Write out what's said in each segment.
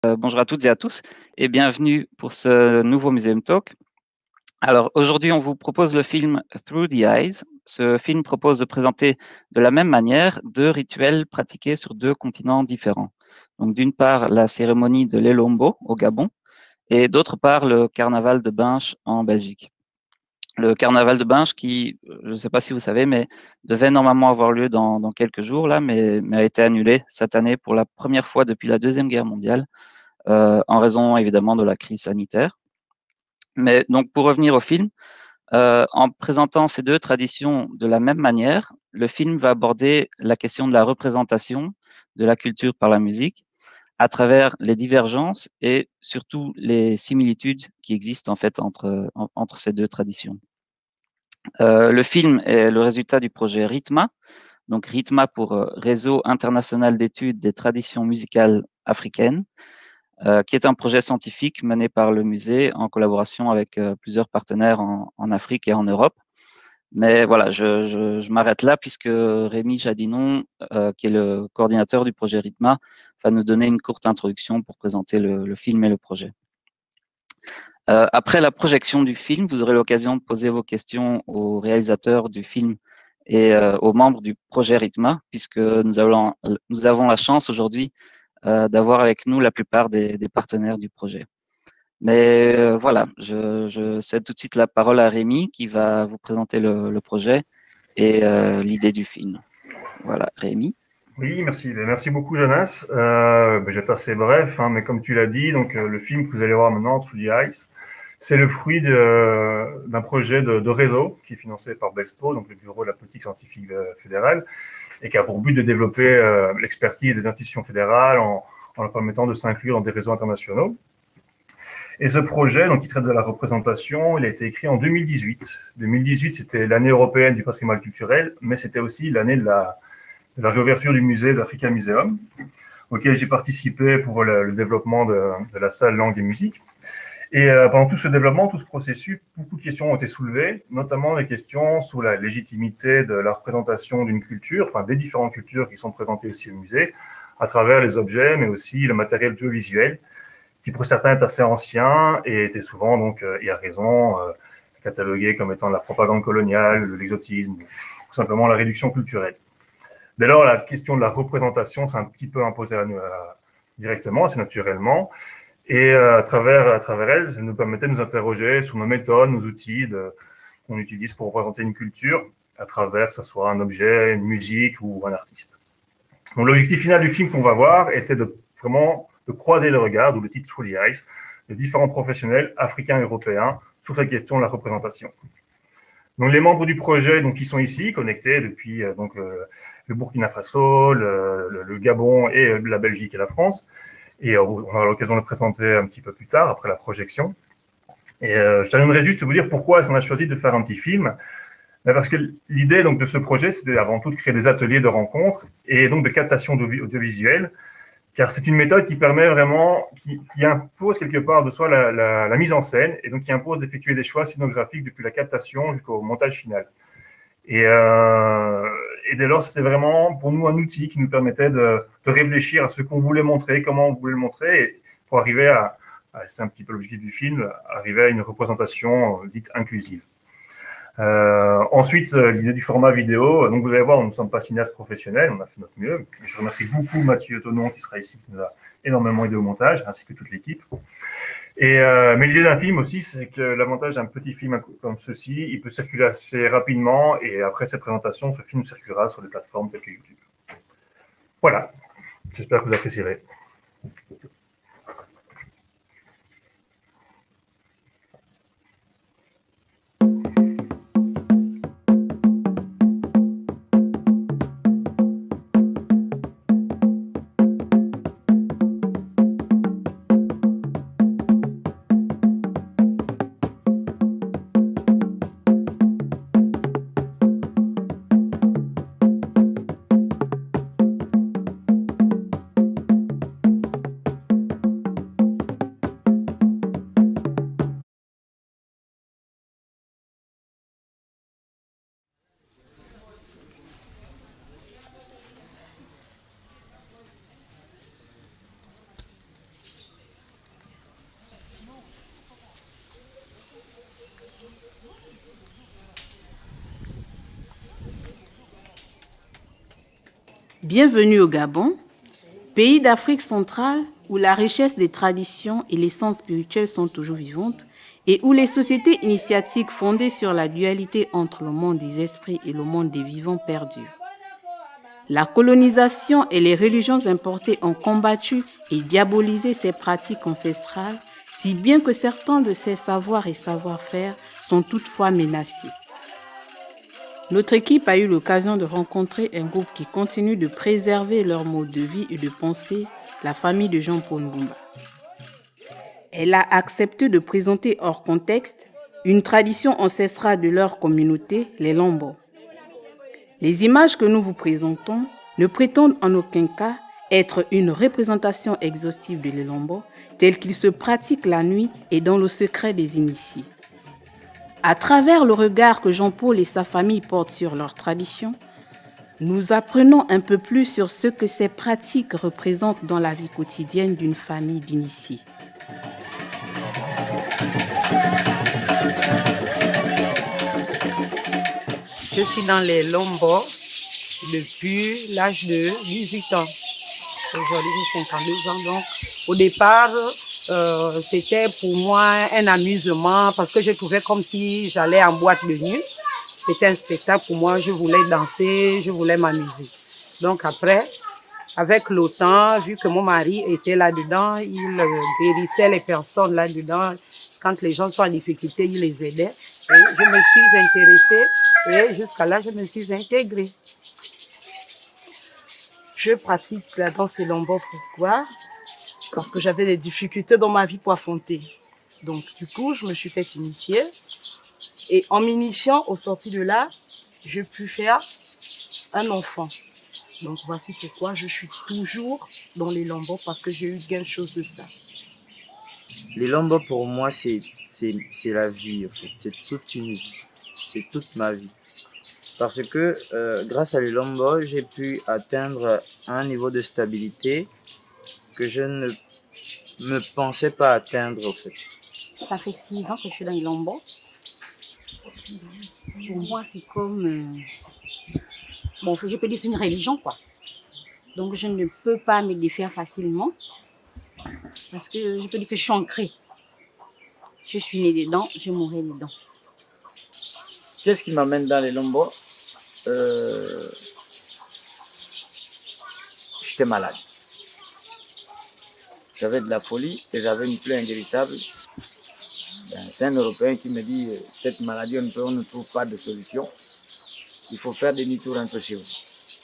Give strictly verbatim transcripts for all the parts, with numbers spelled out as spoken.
Euh, bonjour à toutes et à tous et bienvenue pour ce nouveau Museum Talk. Alors aujourd'hui, on vous propose le film Through the Eyes. Ce film propose de présenter de la même manière deux rituels pratiqués sur deux continents différents. Donc d'une part, la cérémonie de l'Elombo au Gabon et d'autre part, le carnaval de Binche en Belgique. Le carnaval de Binche qui, je ne sais pas si vous savez, mais devait normalement avoir lieu dans, dans quelques jours là, mais, mais a été annulé cette année pour la première fois depuis la Deuxième Guerre mondiale. Euh, en raison évidemment de la crise sanitaire. Mais donc pour revenir au film, euh, en présentant ces deux traditions de la même manière, le film va aborder la question de la représentation de la culture par la musique à travers les divergences et surtout les similitudes qui existent en fait entre, en, entre ces deux traditions. Euh, le film est le résultat du projet RITMA, donc RITMA pour euh, Réseau international d'études des traditions musicales africaines, euh, qui est un projet scientifique mené par le musée en collaboration avec euh, plusieurs partenaires en, en Afrique et en Europe. Mais voilà, je, je, je m'arrête là puisque Rémi Jadinon, euh, qui est le coordinateur du projet RITMA, va nous donner une courte introduction pour présenter le, le film et le projet. Euh, après la projection du film, vous aurez l'occasion de poser vos questions aux réalisateurs du film et euh, aux membres du projet RITMA, puisque nous avons, nous avons la chance aujourd'hui euh, d'avoir avec nous la plupart des, des partenaires du projet. Mais euh, voilà, je, je cède tout de suite la parole à Rémi qui va vous présenter le, le projet et euh, l'idée du film. Voilà, Rémi. Oui, merci. Merci beaucoup, Jonas. Euh, ben, je vais être assez bref, hein, mais comme tu l'as dit, donc euh, le film que vous allez voir maintenant, Through the Eyes, c'est le fruit d'un projet de, de réseau qui est financé par BEXPO, donc le Bureau de la politique scientifique fédérale, et qui a pour but de développer euh, l'expertise des institutions fédérales en, en leur permettant de s'inclure dans des réseaux internationaux. Et ce projet, donc, qui traite de la représentation, il a été écrit en deux mille dix-huit. deux mille dix-huit, c'était l'année européenne du patrimoine culturel, mais c'était aussi l'année de la, de la réouverture du musée de l'Africa Museum, auquel j'ai participé pour le, le développement de, de la salle langue et musique. Et euh, pendant tout ce développement, tout ce processus, beaucoup de questions ont été soulevées, notamment les questions sur la légitimité de la représentation d'une culture, enfin des différentes cultures qui sont présentées ici au musée, à travers les objets, mais aussi le matériel audiovisuel, qui pour certains est assez ancien et était souvent, donc, euh, et à raison, euh, catalogué comme étant de la propagande coloniale, de l'exotisme, ou simplement la réduction culturelle. Dès lors, la question de la représentation s'est un petit peu imposée à nous à, directement, assez naturellement. Et euh, à, travers, à travers elle, ça nous permettait de nous interroger sur nos méthodes, nos outils qu'on utilise pour représenter une culture, à travers que ce soit un objet, une musique ou un artiste. Donc l'objectif final du film qu'on va voir était de vraiment de croiser le regard, d'où le titre Through the Eyes, de différents professionnels africains et européens sur cette question de la représentation. Donc les membres du projet, donc qui sont ici, connectés depuis euh, donc euh, le Burkina Faso, le, le, le Gabon et euh, la Belgique et la France. Et euh, on aura l'occasion de le présenter un petit peu plus tard, après la projection. Et euh, je terminerai juste de vous dire pourquoi est-ce qu'on a choisi de faire un petit film. Ben parce que l'idée donc de ce projet, c'était avant tout de créer des ateliers de rencontres et donc de captation audiovisuelle, car c'est une méthode qui permet vraiment, qui, qui impose quelque part de soi la, la, la mise en scène et donc qui impose d'effectuer des choix scénographiques depuis la captation jusqu'au montage final. Et, euh, et dès lors, c'était vraiment pour nous un outil qui nous permettait de, de réfléchir à ce qu'on voulait montrer, comment on voulait le montrer, et pour arriver à, à c'est un petit peu l'objectif du film, arriver à une représentation dite inclusive. Euh, ensuite, l'idée du format vidéo. Donc, vous allez voir, nous ne sommes pas cinéastes professionnels, on a fait notre mieux. Je remercie beaucoup Mathieu Tonon qui sera ici, qui nous a énormément aidé au montage, ainsi que toute l'équipe. Et euh, mais l'idée d'un film aussi, c'est que l'avantage d'un petit film comme ceci, il peut circuler assez rapidement, et après cette présentation, ce film circulera sur des plateformes telles que YouTube. Voilà, j'espère que vous apprécierez. Bienvenue au Gabon, pays d'Afrique centrale où la richesse des traditions et l'essence spirituelle sont toujours vivantes et où les sociétés initiatiques fondées sur la dualité entre le monde des esprits et le monde des vivants perdurent. La colonisation et les religions importées ont combattu et diabolisé ces pratiques ancestrales, si bien que certains de ces savoirs et savoir-faire sont toutefois menacés. Notre équipe a eu l'occasion de rencontrer un groupe qui continue de préserver leur mode de vie et de pensée, la famille de Jean-Paul Mbumba. Elle a accepté de présenter hors contexte une tradition ancestrale de leur communauté, les Lombo. Les images que nous vous présentons ne prétendent en aucun cas être une représentation exhaustive de les Lombo, tel qu'ils se pratiquent la nuit et dans le secret des initiés. À travers le regard que Jean-Paul et sa famille portent sur leur tradition, nous apprenons un peu plus sur ce que ces pratiques représentent dans la vie quotidienne d'une famille d'initiés. Je suis dans les Lombo depuis l'âge de dix-huit ans. Aujourd'hui, j'ai cinquante-deux ans. Donc, au départ, euh, c'était pour moi un amusement parce que je trouvais comme si j'allais en boîte de nuit. C'était un spectacle pour moi. Je voulais danser, je voulais m'amuser. Donc après, avec le temps, vu que mon mari était là-dedans, il euh, guérissait les personnes là-dedans. Quand les gens sont en difficulté, il les aidait. Et je me suis intéressée et jusqu'à là, je me suis intégrée. Je pratique la danse et Lombo. Pourquoi? Parce que j'avais des difficultés dans ma vie pour affronter. Donc, du coup, je me suis fait initier. Et en m'initiant, au sorti de là, j'ai pu faire un enfant. Donc, voici pourquoi je suis toujours dans les Lombo, parce que j'ai eu gain de chose de ça. Les Lombo, pour moi, c'est la vie, en fait. C'est toute une vie. C'est toute ma vie. Parce que euh, grâce à les Lombo, j'ai pu atteindre un niveau de stabilité que je ne me pensais pas atteindre, en fait. Ça fait six ans que je suis dans les Lombo. Pour moi, c'est comme... Euh... Bon, je peux dire c'est une religion, quoi. Donc, je ne peux pas me défaire facilement. Parce que je peux dire que je suis ancrée. Je suis née dedans, je mourrai dedans. Qu'est-ce qui m'amène dans les Lombo? euh... J'étais malade. J'avais de la folie et j'avais une plaie inguérissable. Ben, c'est un Européen qui me dit cette maladie, on ne, peut, on ne trouve pas de solution. Il faut faire des demi-tours un peu chez vous.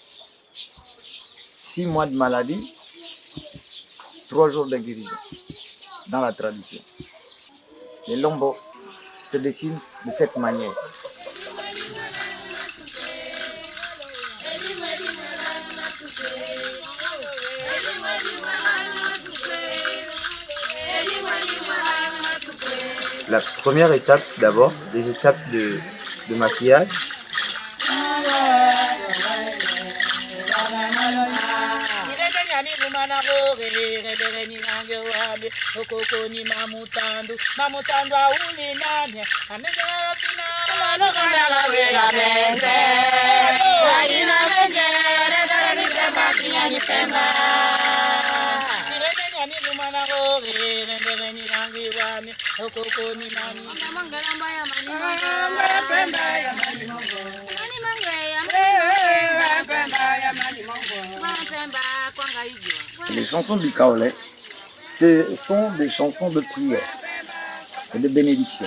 Six mois de maladie, trois jours de guérison dans la tradition. Les Lombo se dessinent de cette manière. La première étape, d'abord, des étapes de, de maquillage. Les chansons du Kaolé, ce sont des chansons de prière et de bénédiction.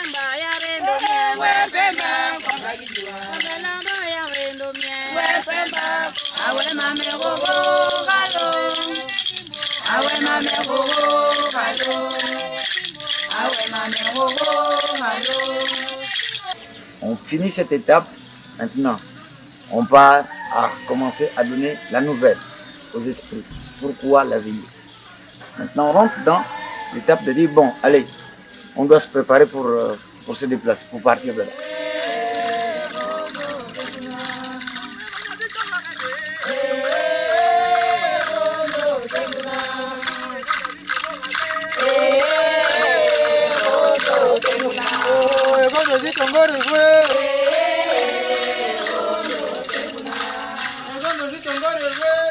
On finit cette étape, maintenant on part à commencer à donner la nouvelle aux esprits. Pourquoi la veiller? Maintenant on rentre dans l'étape de dire bon, allez, on doit se préparer pour, euh, pour se déplacer, pour partir de là. Tongore,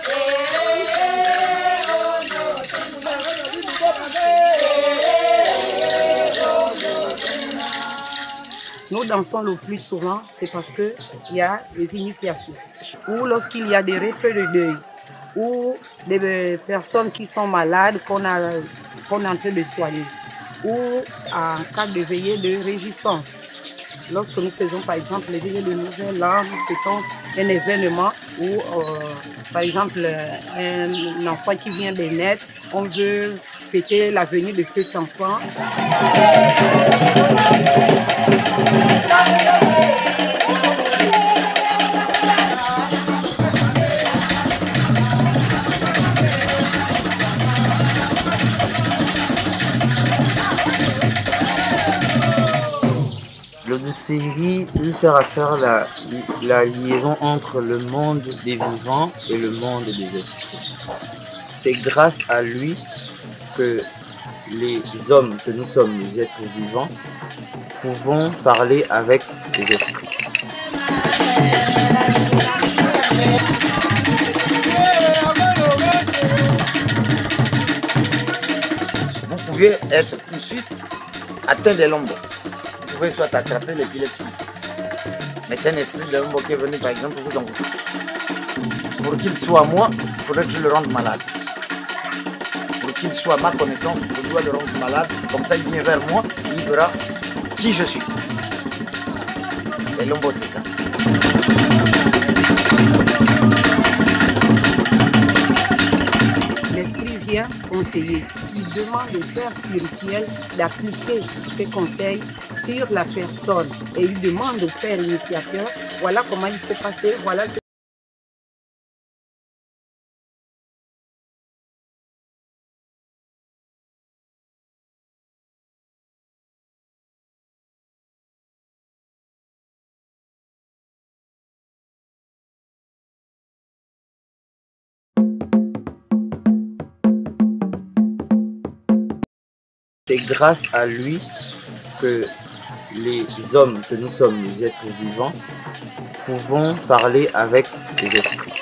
Nous dansons le plus souvent, c'est parce qu'il y a des initiations. Ou lorsqu'il y a des retraits de deuil. Ou des personnes qui sont malades qu'on a, qu'on est en train de soigner. Ou en cas de veillée de résistance. Lorsque nous faisons par exemple les veillées de Nouvel An, nous faisons un événement où, euh, par exemple, un enfant qui vient de naître, on veut fêter la venue de cet enfant. L'Odyssérie lui sert à faire la, la liaison entre le monde des vivants et le monde des esprits. C'est grâce à lui que les hommes, que nous sommes les êtres vivants, pouvons parler avec les esprits. Vous pouvez être tout de suite atteint des lombos. Vous pouvez soit attraper l'épilepsie. Mais c'est un esprit de lombo qui est venu par exemple vous envoûter. Pour qu'il soit moi, il faudrait que je le rende malade. Pour qu'il soit ma connaissance, je dois le rendre malade. Comme ça, il vient vers moi, il verra qui je suis. Et lombo, c'est ça. L'esprit vient conseiller. Il demande au père spirituel d'appliquer ses conseils sur la personne. Et il demande au père initiateur, voilà comment il faut passer, voilà ce C'est grâce à lui que les hommes, que nous sommes les êtres vivants, pouvons parler avec les esprits.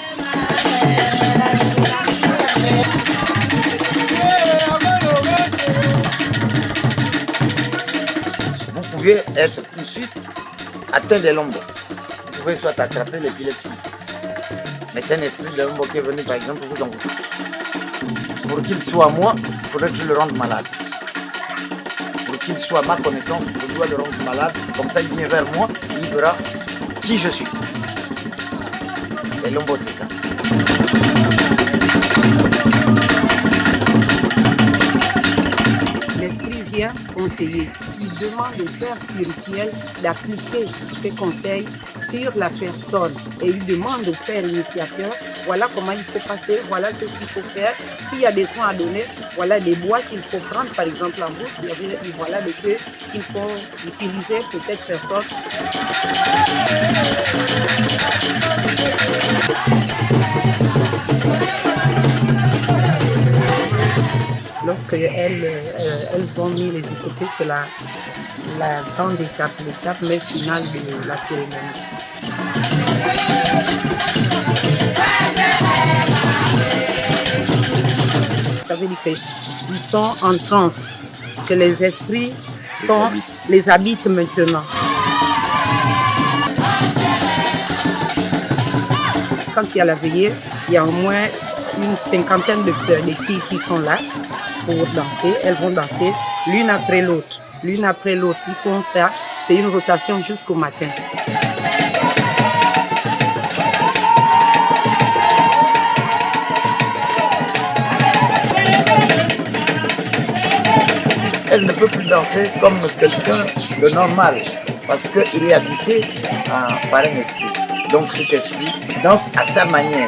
Vous pouvez être tout de suite atteint des lombos. Vous pouvez soit attraper l'épilepsie. Mais c'est un esprit de lombo qui est venu par exemple vous envoûter. Pour qu'il soit moi, il faudrait que je le rende malade. Pour qu'il soit ma connaissance, je dois le rendre malade. Comme ça, il vient vers moi, il verra qui je suis. Et lombo, c'est ça. L'esprit vient conseiller. Il demande au père spirituel d'appliquer ses conseils sur la personne. Et il demande au père initiateur, voilà comment il faut passer, voilà ce qu'il faut faire. S'il y a des soins à donner, voilà des bois qu'il faut prendre, par exemple en bourse, il y a, voilà des feux qu'il faut utiliser pour cette personne. Lorsque elles, euh, elles ont mis les écoutés, c'est la, la grande étape, l'étape mais finale de la cérémonie. Ça veut dire qu'ils sont en transe, que les esprits sont, les habitent maintenant. Quand il y a la veillée, il y a au moins une cinquantaine de, de filles qui sont là pour danser. Elles vont danser l'une après l'autre, l'une après l'autre. Ils font ça, c'est une rotation jusqu'au matin. Elle ne peut plus danser comme quelqu'un de normal parce qu'il est habité euh, par un esprit. Donc cet esprit danse à sa manière.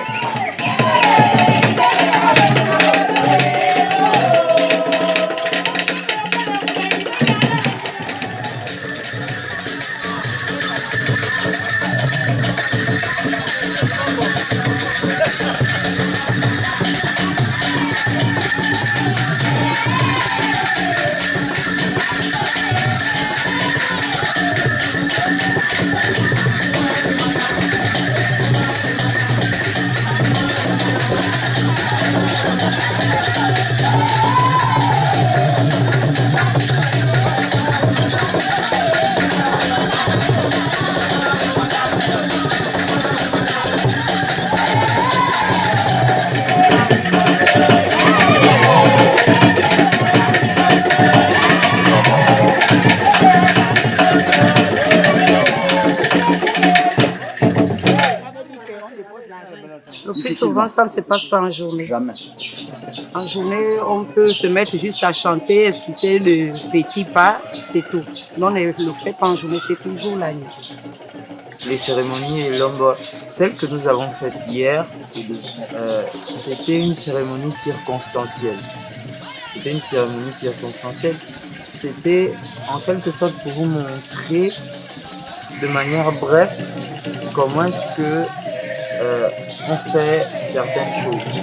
souvent, ça ne se passe pas en journée. Jamais. En journée, on peut se mettre juste à chanter, esquisser le petit pas, c'est tout. Non, on ne le fait pas en journée, c'est toujours la nuit. Les cérémonies et l'ombre, celle que nous avons faite hier, euh, c'était une cérémonie circonstancielle. C'était une cérémonie circonstancielle. C'était en quelque sorte pour vous montrer de manière brève comment est-ce que euh, on fait certaines choses.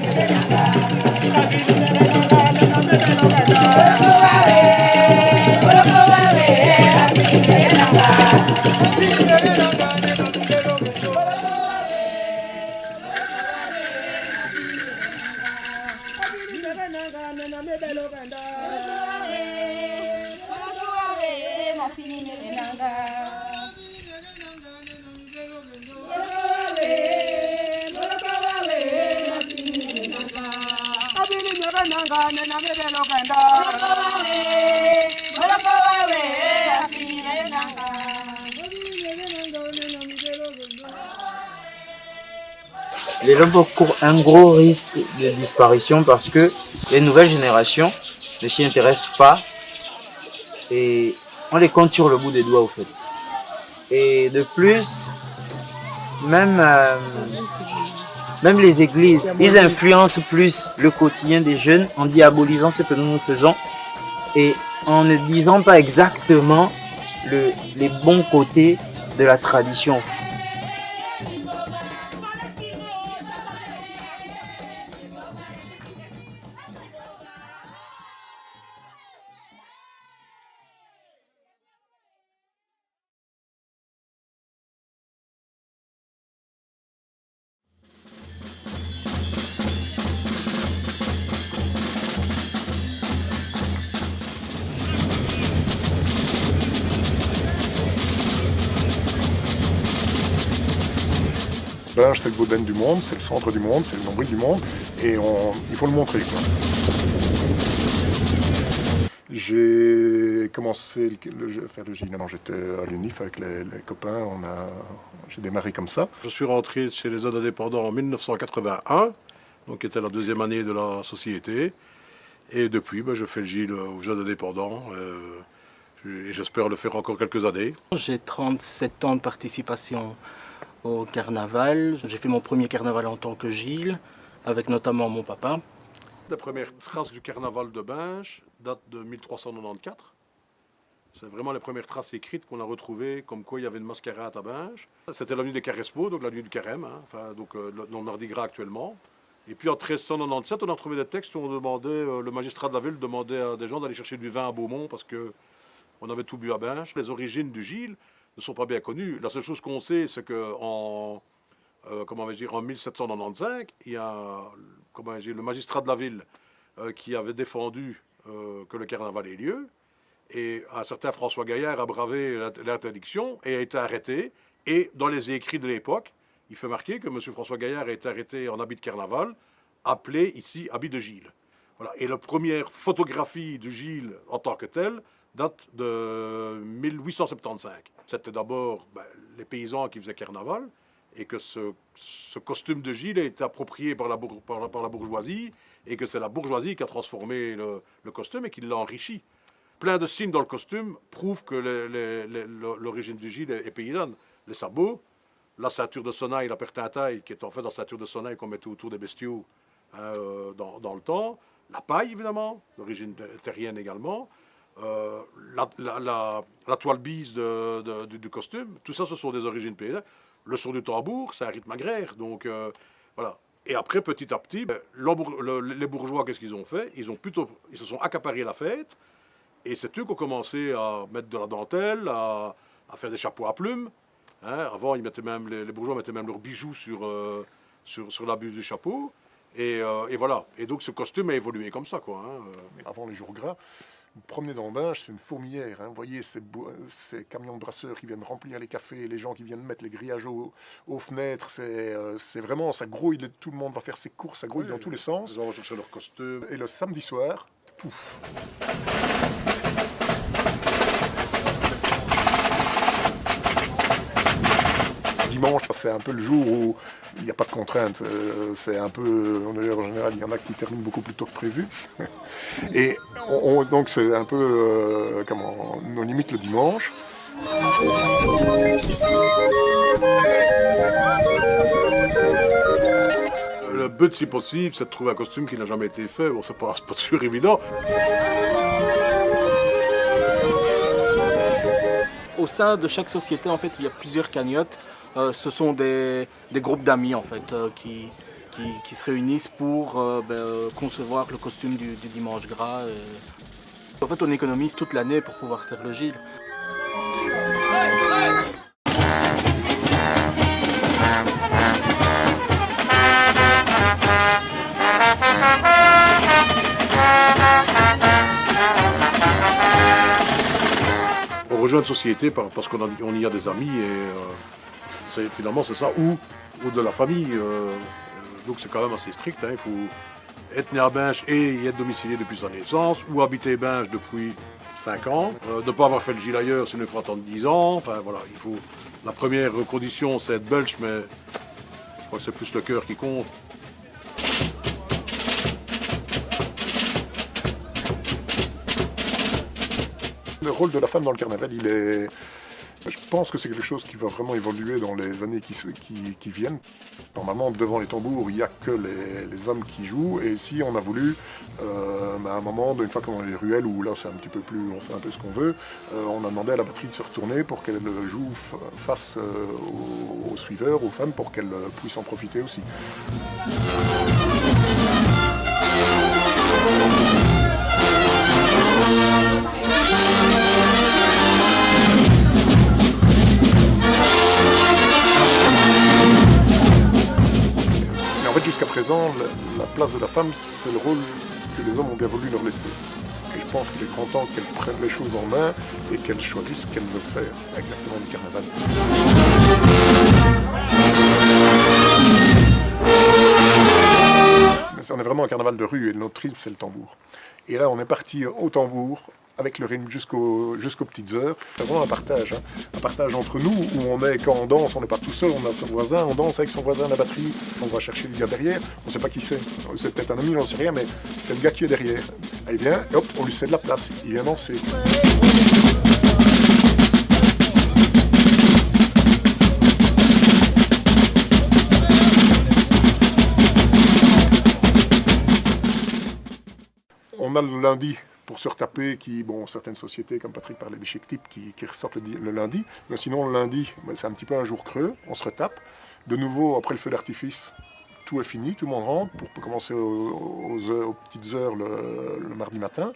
Les Lombo courent un gros risque de disparition parce que les nouvelles générations ne s'y intéressent pas et on les compte sur le bout des doigts au fait. Et de plus, même, euh, même les églises, ils influencent plus le quotidien des jeunes en diabolisant ce que nous nous faisons et en ne disant pas exactement le, les bons côtés de la tradition. Binche, c'est le Baudin du monde, c'est le centre du monde, c'est le nombril du monde, et on, il faut le montrer, quoi. J'ai commencé à faire le gîte, j'étais à l'U N I F avec les, les copains, on a, j'ai démarré comme ça. Je suis rentré chez les Jeunes Indépendants en mille neuf cent quatre-vingt-un, donc qui était la deuxième année de la société, et depuis, ben, je fais le gîte aux Jeunes Indépendants, euh, et j'espère le faire encore quelques années. J'ai trente-sept ans de participation au carnaval. J'ai fait mon premier carnaval en tant que Gilles, avec notamment mon papa. La première trace du carnaval de Binche date de mille trois cent quatre-vingt-quatorze. C'est vraiment les premières traces écrites qu'on a retrouvées, comme quoi il y avait une mascarade à Binche. C'était la nuit des Carespo, donc la nuit du carême, hein, enfin, donc euh, le, le Mardi Gras actuellement. Et puis en mille trois cent quatre-vingt-dix-sept, on a trouvé des textes où on demandait, euh, le magistrat de la ville demandait à des gens d'aller chercher du vin à Beaumont parce que on avait tout bu à Binche. Les origines du Gilles ne sont pas bien connues. La seule chose qu'on sait, c'est qu'en euh, comment on va dire, en mille sept cent quatre-vingt-quinze, il y a comment dire, le magistrat de la ville euh, qui avait défendu euh, que le carnaval ait lieu. Et un certain François Gaillard a bravé l'interdiction et a été arrêté. Et dans les écrits de l'époque, il fait marquer que M. François Gaillard a été arrêté en habit de carnaval, appelé ici habit de Gilles. Voilà. Et la première photographie du Gilles en tant que tel date de mille huit cent soixante-quinze. C'était d'abord ben, les paysans qui faisaient carnaval et que ce, ce costume de Gilles a été approprié par la, par la, par la bourgeoisie et que c'est la bourgeoisie qui a transformé le, le costume et qui l'a enrichi. Plein de signes dans le costume prouvent que l'origine du Gilles est paysanne. Les sabots, la ceinture de sonnaille, la pertintaille, qui est en fait la ceinture de sonnaille qu'on mettait autour des bestiaux hein, dans, dans le temps, la paille évidemment, d'origine terrienne également, Euh, la, la, la, la toile bise de, de, du, du costume, tout ça, ce sont des origines paysannes. Le son du tambour, c'est un rythme agraire. Donc, euh, voilà. Et après, petit à petit, ben, le, les bourgeois, qu'est-ce qu'ils ont fait? Ils ont plutôt, ils se sont accaparés la fête. Et c'est eux qui ont commencé à mettre de la dentelle, à, à faire des chapeaux à plumes. Hein. Avant, ils mettaient même, les, les bourgeois mettaient même leurs bijoux sur, euh, sur, sur la buse du chapeau. Et, euh, et voilà. Et donc, ce costume a évolué comme ça, quoi. Hein. Avant les jours gras, vous promenez dans Binche, c'est une fourmilière. Hein. Vous voyez ces, ces camions de brasseurs qui viennent remplir les cafés, les gens qui viennent mettre les grillages aux, aux fenêtres. C'est euh, vraiment, ça grouille, tout le monde va faire ses courses, ça grouille oui, dans tous les sens. Les gens vont chercher leur costume. Et le samedi soir, pouf. dimanche, c'est un peu le jour où il n'y a pas de contraintes. C'est un peu, d'ailleurs en général, il y en a qui terminent beaucoup plus tôt que prévu. Et on, on, donc c'est un peu, euh, comment, nos limites le dimanche. Le but, si possible, c'est de trouver un costume qui n'a jamais été fait. Bon, c'est pas, pas toujours évident. Au sein de chaque société, en fait, il y a plusieurs cagnottes. Euh, ce sont des, des groupes d'amis, en fait, euh, qui, qui, qui se réunissent pour euh, ben, euh, concevoir le costume du, du dimanche gras. Et... En fait, on économise toute l'année pour pouvoir faire le Gilles. On rejoint une société parce qu'on on y a des amis et euh, finalement c'est ça, ou, ou de la famille. Euh, donc c'est quand même assez strict. Hein, il faut être né à Binche et y être domicilié depuis sa naissance, ou habiter Binche depuis cinq ans. Euh, ne pas avoir fait le Gilles ailleurs, sinon il faut attendre dix ans. Enfin voilà, il faut. La première condition c'est être belge, mais je crois que c'est plus le cœur qui compte. Le rôle de la femme dans le carnaval, il est... Je pense que c'est quelque chose qui va vraiment évoluer dans les années qui, qui, qui viennent. Normalement, devant les tambours, il n'y a que les, les hommes qui jouent. Et ici, on a voulu, euh, à un moment, une fois qu'on est dans les ruelles, où là, c'est un petit peu plus, on fait un peu ce qu'on veut, euh, on a demandé à la batterie de se retourner pour qu'elle joue face euh, aux, aux suiveurs, aux femmes, pour qu'elles puissent en profiter aussi. En fait, jusqu'à présent, la place de la femme, c'est le rôle que les hommes ont bien voulu leur laisser. Et je pense qu'il est grand temps qu'elle prenne les choses en main et qu'elle choisisse ce qu'elle veut faire exactement du carnaval. Mais on est vraiment un carnaval de rue et notre rythme, c'est le tambour. Et là, on est parti au tambour, avec le rythme jusqu'au, jusqu'aux petites heures. C'est vraiment un partage, hein. Un partage entre nous, où on est, quand on danse, on n'est pas tout seul, on a son voisin, on danse avec son voisin à la batterie, on va chercher le gars derrière, on ne sait pas qui c'est. C'est peut-être un ami, on ne sait rien, mais c'est le gars qui est derrière. Il vient, et hop, on lui cède la place, il vient danser. On a le lundi pour se retaper, qui, bon, certaines sociétés, comme Patrick parlait des chic types, qui, qui ressortent le, le lundi. Mais sinon, le lundi, ben, c'est un petit peu un jour creux, on se retape. De nouveau, après le feu d'artifice, tout est fini, tout le monde rentre, pour, pour commencer aux, aux, heures, aux petites heures le, le mardi matin.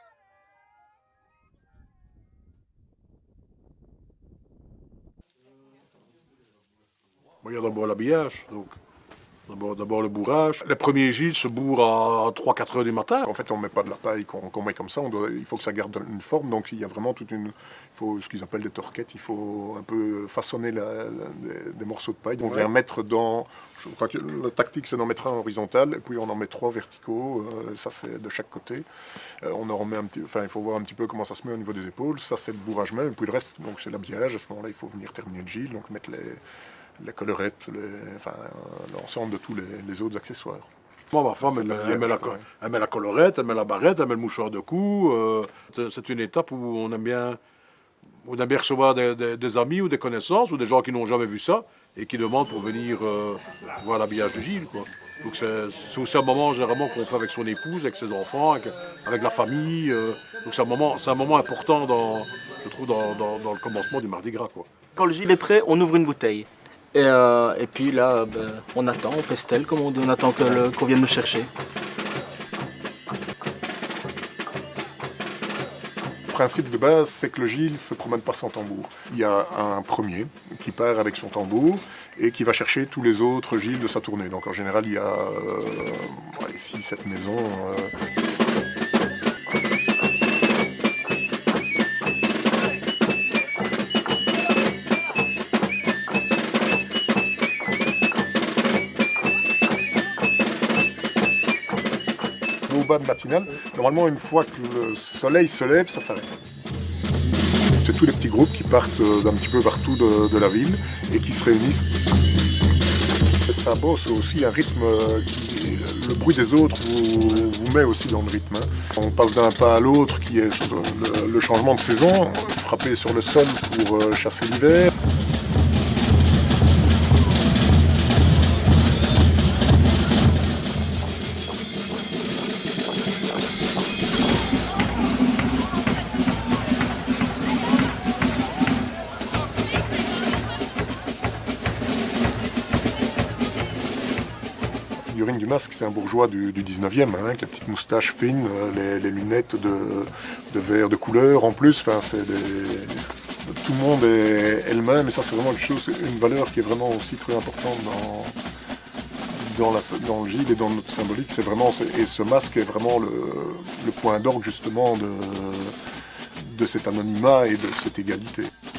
Bon, il y a d'abord l'habillage, donc. D'abord, d'abord le bourrage. Les premiers Gilles se bourrent à trois quatre heures du matin. En fait, on ne met pas de la paille qu'on qu'on met comme ça. On doit, il faut que ça garde une forme. Donc, il y a vraiment toute une... Il faut ce qu'ils appellent des torquettes. Il faut un peu façonner la, la, des, des morceaux de paille. On vient mettre dans... Je crois que la tactique, c'est d'en mettre un horizontal. Et puis, on en met trois verticaux. Euh, ça, c'est de chaque côté. Euh, on en remet un petit... Enfin, il faut voir un petit peu comment ça se met au niveau des épaules. Ça, c'est le bourrage même. Et puis, le reste, donc c'est l'habillage. À ce moment-là, il faut venir terminer le Gilles. Donc, mettre les... les colorettes, les, enfin, l'ensemble de tous les, les autres accessoires. Moi, ma femme, elle, elle, met la, elle met la collerette, elle met la barrette, elle met le mouchoir de cou. Euh, c'est une étape où on aime bien, on aime bien recevoir des, des, des amis ou des connaissances ou des gens qui n'ont jamais vu ça et qui demandent pour venir euh, voir l'habillage de Gilles, quoi. Donc c'est aussi un moment généralement qu'on fait avec son épouse, avec ses enfants, avec, avec la famille. Euh, donc c'est un moment, c'est un moment important, dans, je trouve, dans, dans, dans le commencement du Mardi Gras, quoi. Quand le Gilles est prêt, on ouvre une bouteille. Et, euh, et puis là, ben, on attend, on pestelle, comme on dit, on attend que le, qu'on vienne nous chercher. Le principe de base, c'est que le Gilles ne se promène pas sans tambour. Il y a un premier qui part avec son tambour et qui va chercher tous les autres Gilles de sa tournée. Donc en général, il y a euh, six sept maisons. Euh, Bas de matinale. Normalement, une fois que le soleil se lève, ça s'arrête. C'est tous les petits groupes qui partent d'un petit peu partout de, de la ville et qui se réunissent. Le sabot, c'est aussi un rythme qui, le bruit des autres vous, vous met aussi dans le rythme. Hein. On passe d'un pas à l'autre qui est le, le changement de saison, frapper sur le sol pour chasser l'hiver. Figurine du masque, c'est un bourgeois du, du dix-neuvième, hein, avec la petite moustache fine, les, les lunettes de, de verre de couleur en plus. Enfin, c'est des... Tout le monde est, est le même, et ça c'est vraiment quelque chose, une valeur qui est vraiment aussi très importante dans, dans, la, dans le gîte et dans notre symbolique. C'est vraiment, et ce masque est vraiment le, le point d'orgue justement de, de cet anonymat et de cette égalité.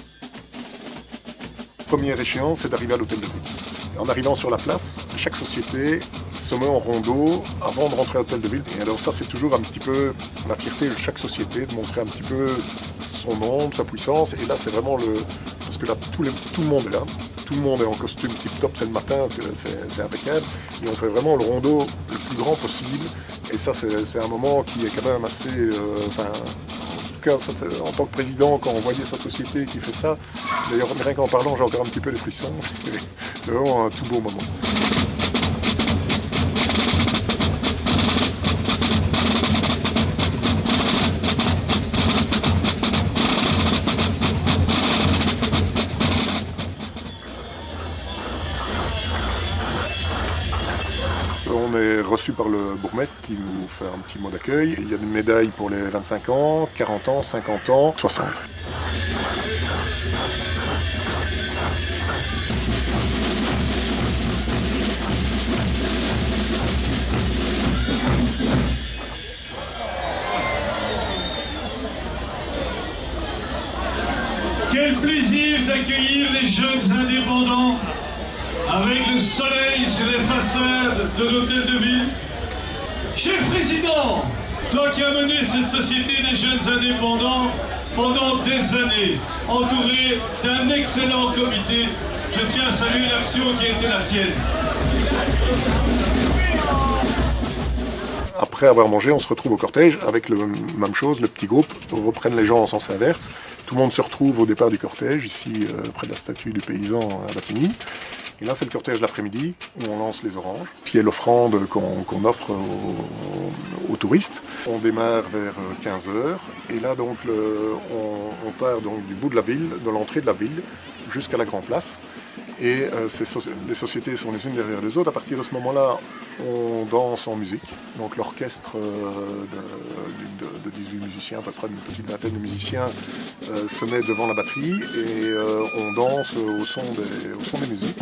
Première échéance, c'est d'arriver à l'hôtel de ville. En arrivant sur la place, chaque société se met en rondeau avant de rentrer à l'hôtel de ville. Et alors ça, c'est toujours un petit peu la fierté de chaque société, de montrer un petit peu son nombre, sa puissance. Et là, c'est vraiment le... Parce que là, tout, les... tout le monde est là. Tout le monde est en costume tip-top, c'est le matin, c'est impeccable. Et on fait vraiment le rondeau le plus grand possible. Et ça, c'est un moment qui est quand même assez... Euh, enfin, en tant que président, quand on voyait sa société qui fait ça, d'ailleurs rien qu'en parlant j'ai encore un petit peu les frissons, c'est vraiment un tout beau moment. On est reçu par le bourgmestre qui nous fait un petit mot d'accueil. Il y a une médaille pour les vingt-cinq ans, quarante ans, cinquante ans, soixante. Quel plaisir d'accueillir les jeunes indépendants avec le soleil sur les façades de l'hôtel de ville. Cher Président, toi qui as mené cette société des jeunes indépendants pendant des années, entouré d'un excellent comité, je tiens à saluer l'action qui a été la tienne. Après avoir mangé, on se retrouve au cortège avec la même chose, le petit groupe, on reprenne les gens en sens inverse. Tout le monde se retrouve au départ du cortège, ici euh, près de la statue du paysan à Batigny. Et là, c'est le cortège l'après-midi où on lance les oranges, qui est l'offrande qu'on qu'on offre aux, aux touristes. On démarre vers quinze heures et là, donc, le, on, on part donc, du bout de la ville, de l'entrée de la ville, jusqu'à la Grande Place. Et euh, ces so les sociétés sont les unes derrière les autres. À partir de ce moment-là, on danse en musique. Donc l'orchestre euh, de, de, de dix-huit musiciens, à peu près une petite vingtaine de musiciens, euh, se met devant la batterie et euh, on danse au son des, au son des musiques.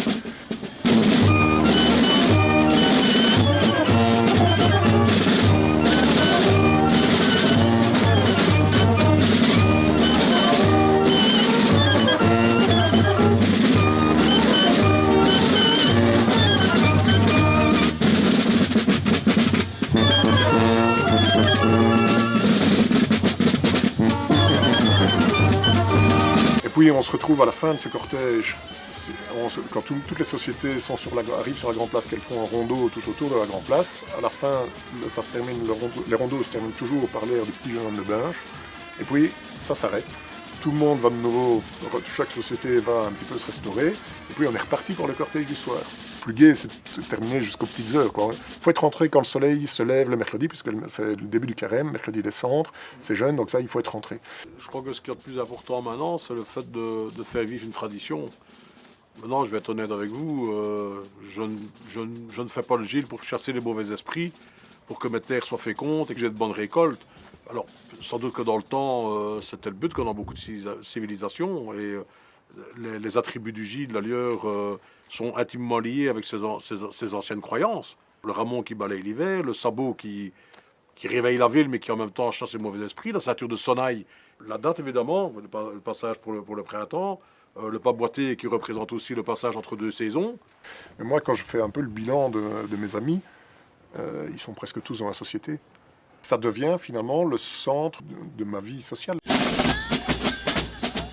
Puis on se retrouve à la fin de ce cortège, on se, quand tout, toutes les sociétés sont sur la, arrivent sur la Grande Place, qu'elles font un rondeau tout autour de la Grande Place. À la fin, ça se termine, le rondeau, les rondeaux se terminent toujours par l'air du petit jeune de Binge. Et puis ça s'arrête. Tout le monde va de nouveau, chaque société va un petit peu se restaurer. Et puis on est reparti pour le cortège du soir. Plus gai, c'est terminé jusqu'aux petites heures. Il faut être rentré quand le soleil se lève le mercredi, puisque c'est le début du carême, mercredi des cendres, c'est jeune, donc ça, il faut être rentré. Je crois que ce qui est le plus important maintenant, c'est le fait de, de faire vivre une tradition. Maintenant, je vais être honnête avec vous, euh, je, je, je ne fais pas le gîte pour chasser les mauvais esprits, pour que mes terres soient fécondes et que j'ai de bonnes récoltes. Alors, sans doute que dans le temps, euh, c'était le but, comme dans beaucoup de civilisations, et euh, les, les attributs du gîte, la lieure, euh, sont intimement liés avec ces, ces, ces anciennes croyances. Le ramon qui balaye l'hiver, le sabot qui, qui réveille la ville mais qui en même temps chasse les mauvais esprits, la ceinture de sonnaille, la date évidemment, le, le passage pour le, pour le printemps, euh, le pas boité qui représente aussi le passage entre deux saisons. Mais moi, quand je fais un peu le bilan de, de mes amis, euh, ils sont presque tous dans la société. Ça devient finalement le centre de, de ma vie sociale.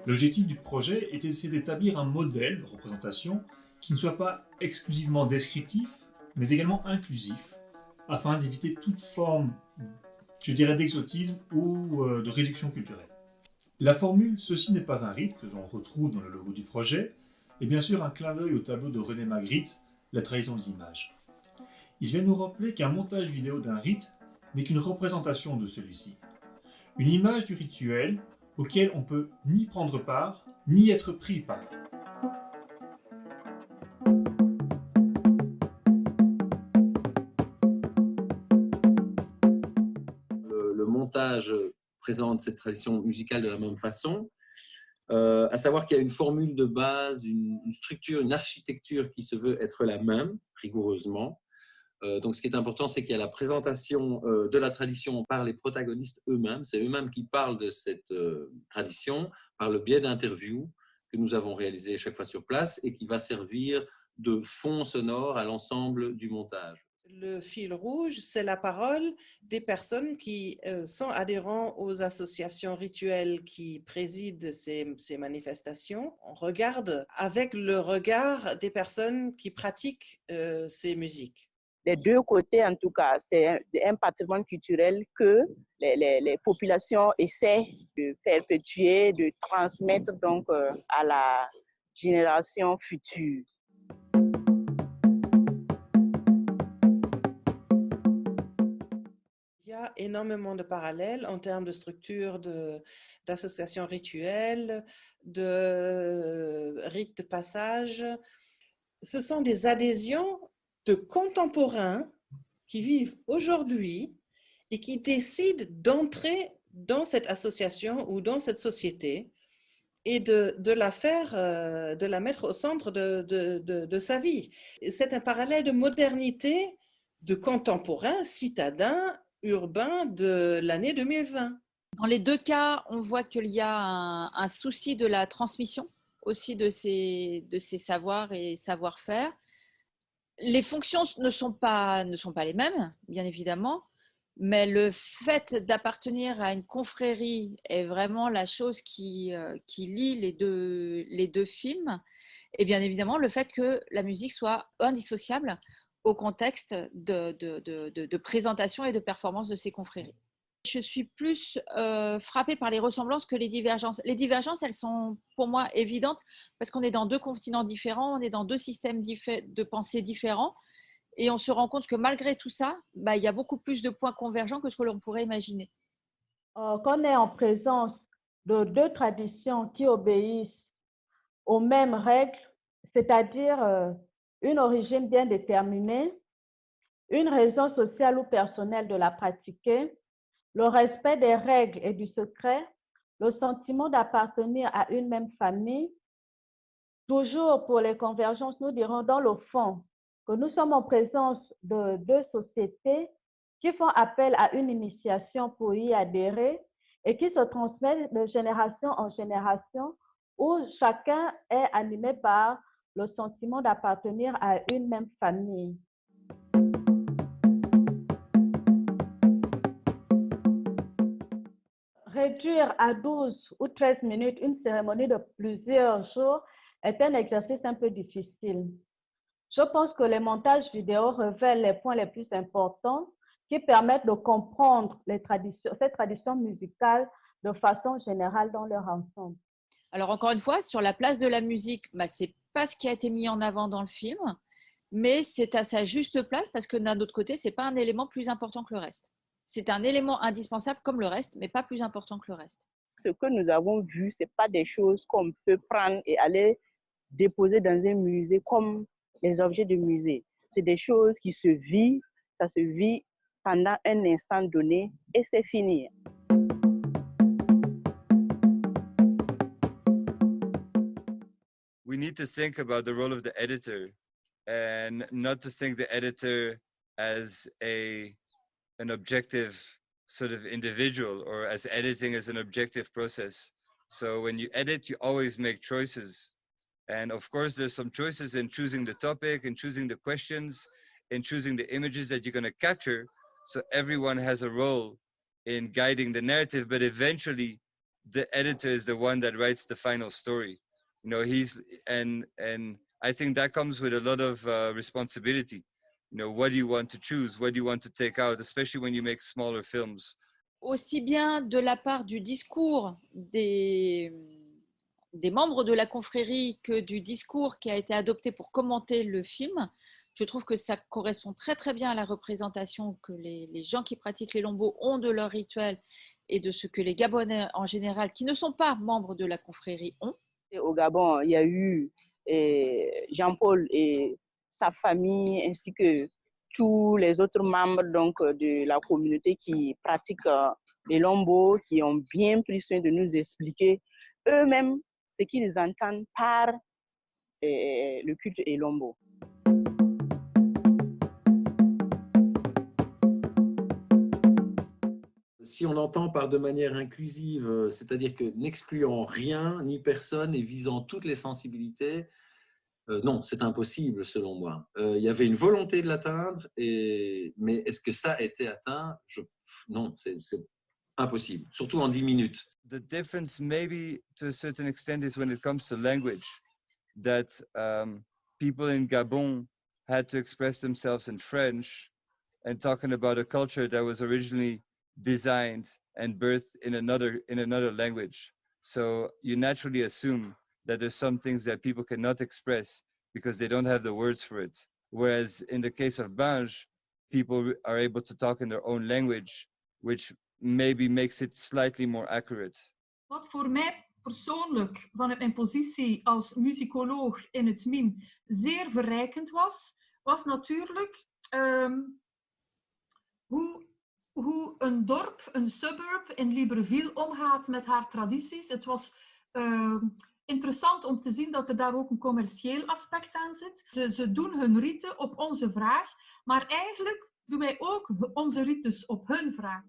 L'objectif du projet était d'essayer d'établir un modèle de représentation qui ne soit pas exclusivement descriptif, mais également inclusif, afin d'éviter toute forme, je dirais, d'exotisme ou euh, de réduction culturelle. La formule « Ceci n'est pas un rite » que l'on retrouve dans le logo du projet est bien sûr un clin d'œil au tableau de René Magritte, La trahison de l'image. Il vient nous rappeler qu'un montage vidéo d'un rite n'est qu'une représentation de celui-ci, une image du rituel auquel on peut ni prendre part, ni être pris par. Le, le montage présente cette tradition musicale de la même façon, euh, à savoir qu'il y a une formule de base, une, une structure, une architecture qui se veut être la même, rigoureusement. Euh, donc ce qui est important, c'est qu'il y a la présentation euh, de la tradition par les protagonistes eux-mêmes. C'est eux-mêmes qui parlent de cette euh, tradition par le biais d'interviews que nous avons réalisées chaque fois sur place et qui va servir de fond sonore à l'ensemble du montage. Le fil rouge, c'est la parole des personnes qui euh, sont adhérents aux associations rituelles qui président ces, ces manifestations. On regarde avec le regard des personnes qui pratiquent euh, ces musiques. Des deux côtés, en tout cas, c'est un, un patrimoine culturel que les, les, les populations essaient de perpétuer, de transmettre donc euh, à la génération future. Il y a énormément de parallèles en termes de structure d'associations rituelles, de rites de passage. Ce sont des adhésions de contemporains qui vivent aujourd'hui et qui décident d'entrer dans cette association ou dans cette société et de, de la faire, de la mettre au centre de, de, de, de sa vie. C'est un parallèle de modernité, de contemporains, citadins, urbains de l'année deux mille vingt. Dans les deux cas, on voit qu'il y a un, un souci de la transmission aussi de ces, de ces savoirs et savoir-faire. Les fonctions ne sont pas, ne sont pas les mêmes, bien évidemment, mais le fait d'appartenir à une confrérie est vraiment la chose qui, euh, qui lie les deux, les deux films. Et bien évidemment, le fait que la musique soit indissociable au contexte de, de, de, de, de présentation et de performance de ces confréries. Je suis plus euh, frappée par les ressemblances que les divergences. Les divergences, elles sont pour moi évidentes parce qu'on est dans deux continents différents, on est dans deux systèmes de pensée différents et on se rend compte que malgré tout ça, bah, il y a beaucoup plus de points convergents que ce que l'on pourrait imaginer. Euh, qu'on est en présence de deux traditions qui obéissent aux mêmes règles, c'est-à-dire euh, une origine bien déterminée, une raison sociale ou personnelle de la pratiquer, le respect des règles et du secret, le sentiment d'appartenir à une même famille. Toujours pour les convergences, nous dirons dans le fond que nous sommes en présence de deux sociétés qui font appel à une initiation pour y adhérer et qui se transmettent de génération en génération où chacun est animé par le sentiment d'appartenir à une même famille. Réduire à douze ou treize minutes une cérémonie de plusieurs jours est un exercice un peu difficile. Je pense que les montages vidéo révèlent les points les plus importants qui permettent de comprendre les traditions, ces traditions musicales de façon générale dans leur ensemble. Alors encore une fois, sur la place de la musique, bah, ce n'est pas ce qui a été mis en avant dans le film, mais c'est à sa juste place parce que d'un autre côté, ce n'est pas un élément plus important que le reste. C'est un élément indispensable comme le reste, mais pas plus important que le reste. Ce que nous avons vu, ce n'est pas des choses qu'on peut prendre et aller déposer dans un musée comme les objets de musée. C'est des choses qui se vivent, ça se vit pendant un instant donné et c'est fini. We need to think about the role of the editor and not to think the editor as a an objective sort of individual or as editing as an objective process. So when you edit, you always make choices. And of course, there's some choices in choosing the topic and choosing the questions and choosing the images that you're going to capture. So everyone has a role in guiding the narrative, but eventually the editor is the one that writes the final story. You know, he's and and I think that comes with a lot of uh, responsibility. You know, what do you want to choose? What do you want to take out, especially when you make smaller films? Aussi bien de la part du discours des, des membres de la confrérie que du discours qui a été adopté pour commenter le film, je trouve que ça correspond très très bien à la représentation que les, les gens qui pratiquent les lombos ont de leur rituel et de ce que les Gabonais en général, qui ne sont pas membres de la confrérie, ont. Au Gabon, il y a eu eh, Jean-Paul et sa famille ainsi que tous les autres membres donc, de la communauté qui pratiquent euh, les lombos, qui ont bien pris soin de nous expliquer eux-mêmes ce qu'ils entendent par eh, le culte et lombo. Si on entend par de manière inclusive, c'est-à-dire que n'excluant rien ni personne et visant toutes les sensibilités, euh, non, c'est impossible selon moi. Euh, il y avait une volonté de l'atteindre, et... mais est-ce que ça a été atteint? Je... Non, c'est impossible, surtout en dix minutes. The difference maybe to a certain extent is when it comes to language, that um, people in Gabon had to express themselves in French and talking about a culture that was originally designed and birthed in another in another language. So you naturally assume that there's some things that people cannot express because they don't have the words for it. Whereas in the case of Banj, people are able to talk in their own language, which maybe makes it slightly more accurate. Wat voor mij persoonlijk vanuit mijn positie als muzikoloog in het mime zeer verrijkend was, was natuurlijk um, hoe hoe een dorp, een suburb in Libreville omgaat met haar tradities. Het was uh, interessant om te zien dat er daar ook een commercieel aspect aan zit. Ze, ze doen hun riten op onze vraag, maar eigenlijk doen wij ook onze rites op hun vraag.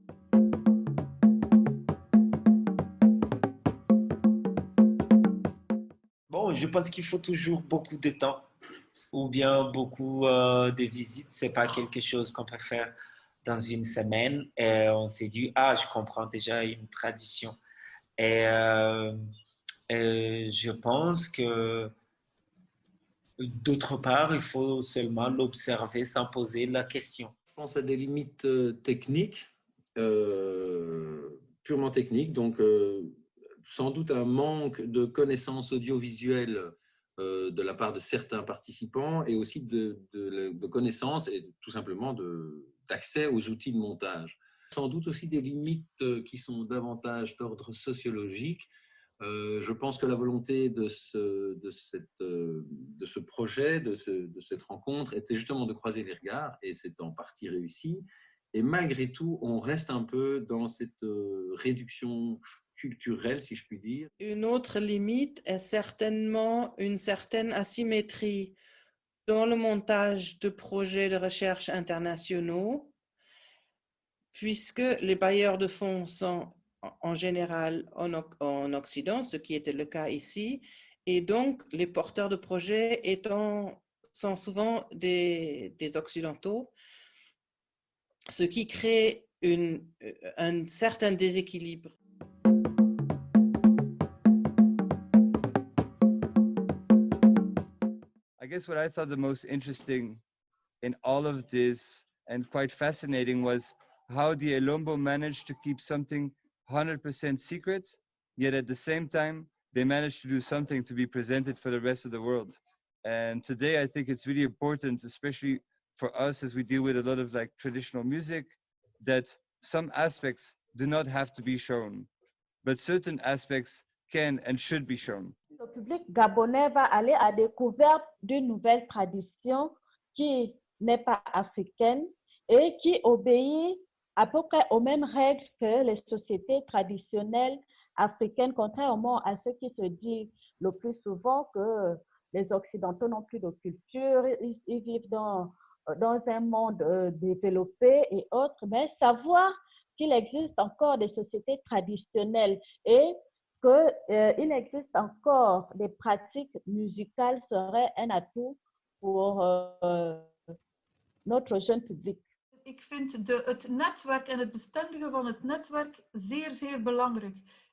Bon, je pense qu'il faut toujours beaucoup de temps ou bien beaucoup euh, de visites. C'est pas quelque chose qu'on peut faire dans une semaine et on s'est dit, ah, je comprends déjà une tradition. Et, euh, et je pense que d'autre part, il faut seulement l'observer sans poser la question. Je pense à des limites euh, techniques, euh, purement techniques, donc euh, sans doute un manque de connaissances audiovisuelles euh, de la part de certains participants et aussi de, de, de connaissances et tout simplement de d'accès aux outils de montage. Sans doute aussi des limites qui sont davantage d'ordre sociologique. Euh, je pense que la volonté de ce, de cette, de ce projet, de, ce, de cette rencontre, était justement de croiser les regards, et c'est en partie réussi. Et malgré tout, on reste un peu dans cette réduction culturelle, si je puis dire. Une autre limite est certainement une certaine asymétrie dans le montage de projets de recherche internationaux, puisque les bailleurs de fonds sont en général en, en Occident, ce qui était le cas ici, et donc les porteurs de projets étant, sont souvent des, des Occidentaux, ce qui crée une, un certain déséquilibre. I guess what I thought the most interesting in all of this and quite fascinating was how the Elombo managed to keep something one hundred percent secret, yet at the same time, they managed to do something to be presented for the rest of the world. And today, I think it's really important, especially for us as we deal with a lot of like traditional music, that some aspects do not have to be shown, but certain aspects can and should be shown. Le public gabonais va aller à la découverte d'une nouvelle tradition qui n'est pas africaine et qui obéit à peu près aux mêmes règles que les sociétés traditionnelles africaines, contrairement à ce qui se dit le plus souvent que les Occidentaux n'ont plus de culture, ils, ils vivent dans, dans un monde euh, développé et autres, mais savoir qu'il existe encore des sociétés traditionnelles et qu'il euh, existe encore des pratiques musicales serait un atout pour euh, notre jeune public. Ik vind de, het netwerk en het bestendigen van het netwerk zeer, zeer belangrijk.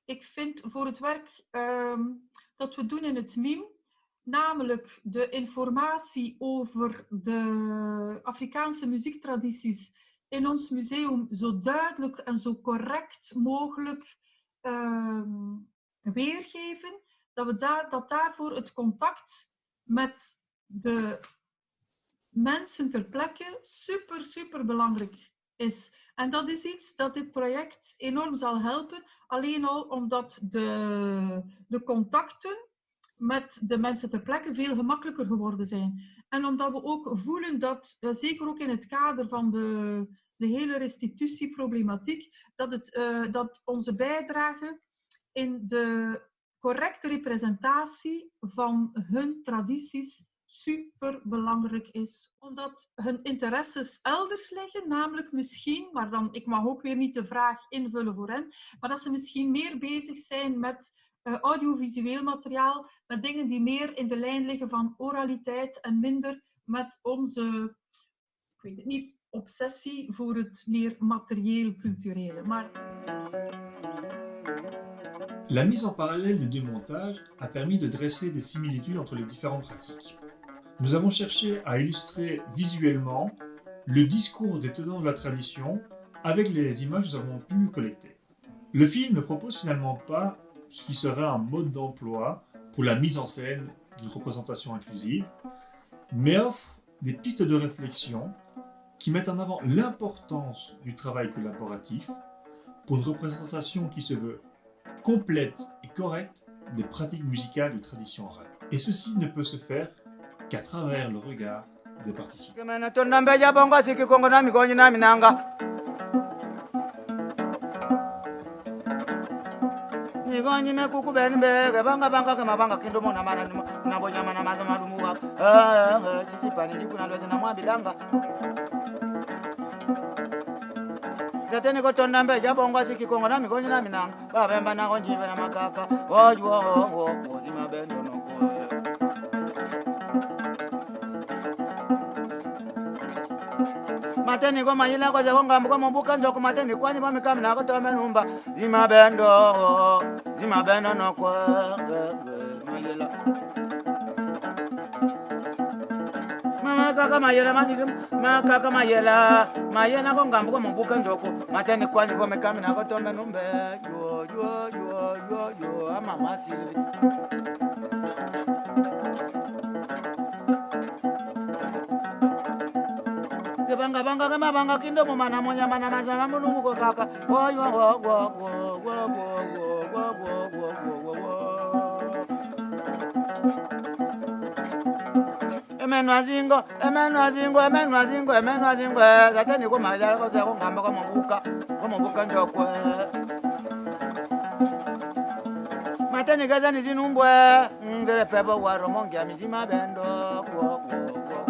ik vind voor het werk um, dat we doen in het M I M, namelijk de informatie over de Afrikaanse muziektradities in ons museum zo duidelijk en zo correct mogelijk um, weergeven, dat, we daar, dat daarvoor het contact met de mensen ter plekke super, super belangrijk is. En dat is iets dat dit project enorm zal helpen, alleen al omdat de, de contacten met de mensen ter plekke veel gemakkelijker geworden zijn. En omdat we ook voelen dat, zeker ook in het kader van de, de hele restitutieproblematiek, dat, het, uh, dat onze bijdrage in de correcte representatie van hun tradities super belangrijk is. Omdat hun interesses elders liggen, namelijk misschien, maar dan, ik mag ook weer niet de vraag invullen voor hen, maar dat ze misschien meer bezig zijn met uh, audiovisueel materiaal, met dingen die meer in de lijn liggen van oraliteit en minder met onze, ik weet het niet, obsessie voor het meer materieel-culturele. Maar... La mise en parallèle des deux montages a permis de dresser des similitudes entre les différentes pratiques. Nous avons cherché à illustrer visuellement le discours des tenants de la tradition avec les images que nous avons pu collecter. Le film ne propose finalement pas ce qui serait un mode d'emploi pour la mise en scène d'une représentation inclusive, mais offre des pistes de réflexion qui mettent en avant l'importance du travail collaboratif pour une représentation qui se veut complète et correcte des pratiques musicales de tradition orale. Et ceci ne peut se faire qu'à travers le regard des participants. Gateni ko tonda mbe jabonga sikikongo na mikonyi na minanga babemba na konjive na makaka ojo wo ozima bendo no ko mateni ko mayila ko jabonga mbuka mbuka njoko mateni kwani ba mikam na ko tome numba zima bendo zima bendo no ko mayila kaka mayela majikim makaka mayela mayena ko ngambo ko mbuka njoko mateni kwani ko mekami na ko tombe numbe yo yo yo yo yo ama masile banga banga kama banga kindo mo mana monya mana mazama munu ko kaka wo yo wo wo wo wo wo wo wo wo Emenwazingo, emenwazingo, emenwazingo, emenwazingo, zateni ko majala ko se ko ngamba ko mabuka, ko mabuka njokwe. Mateni gaza ni zinumbwe, nzere pebo wa romongi ya mizima bendo, ko ko ko.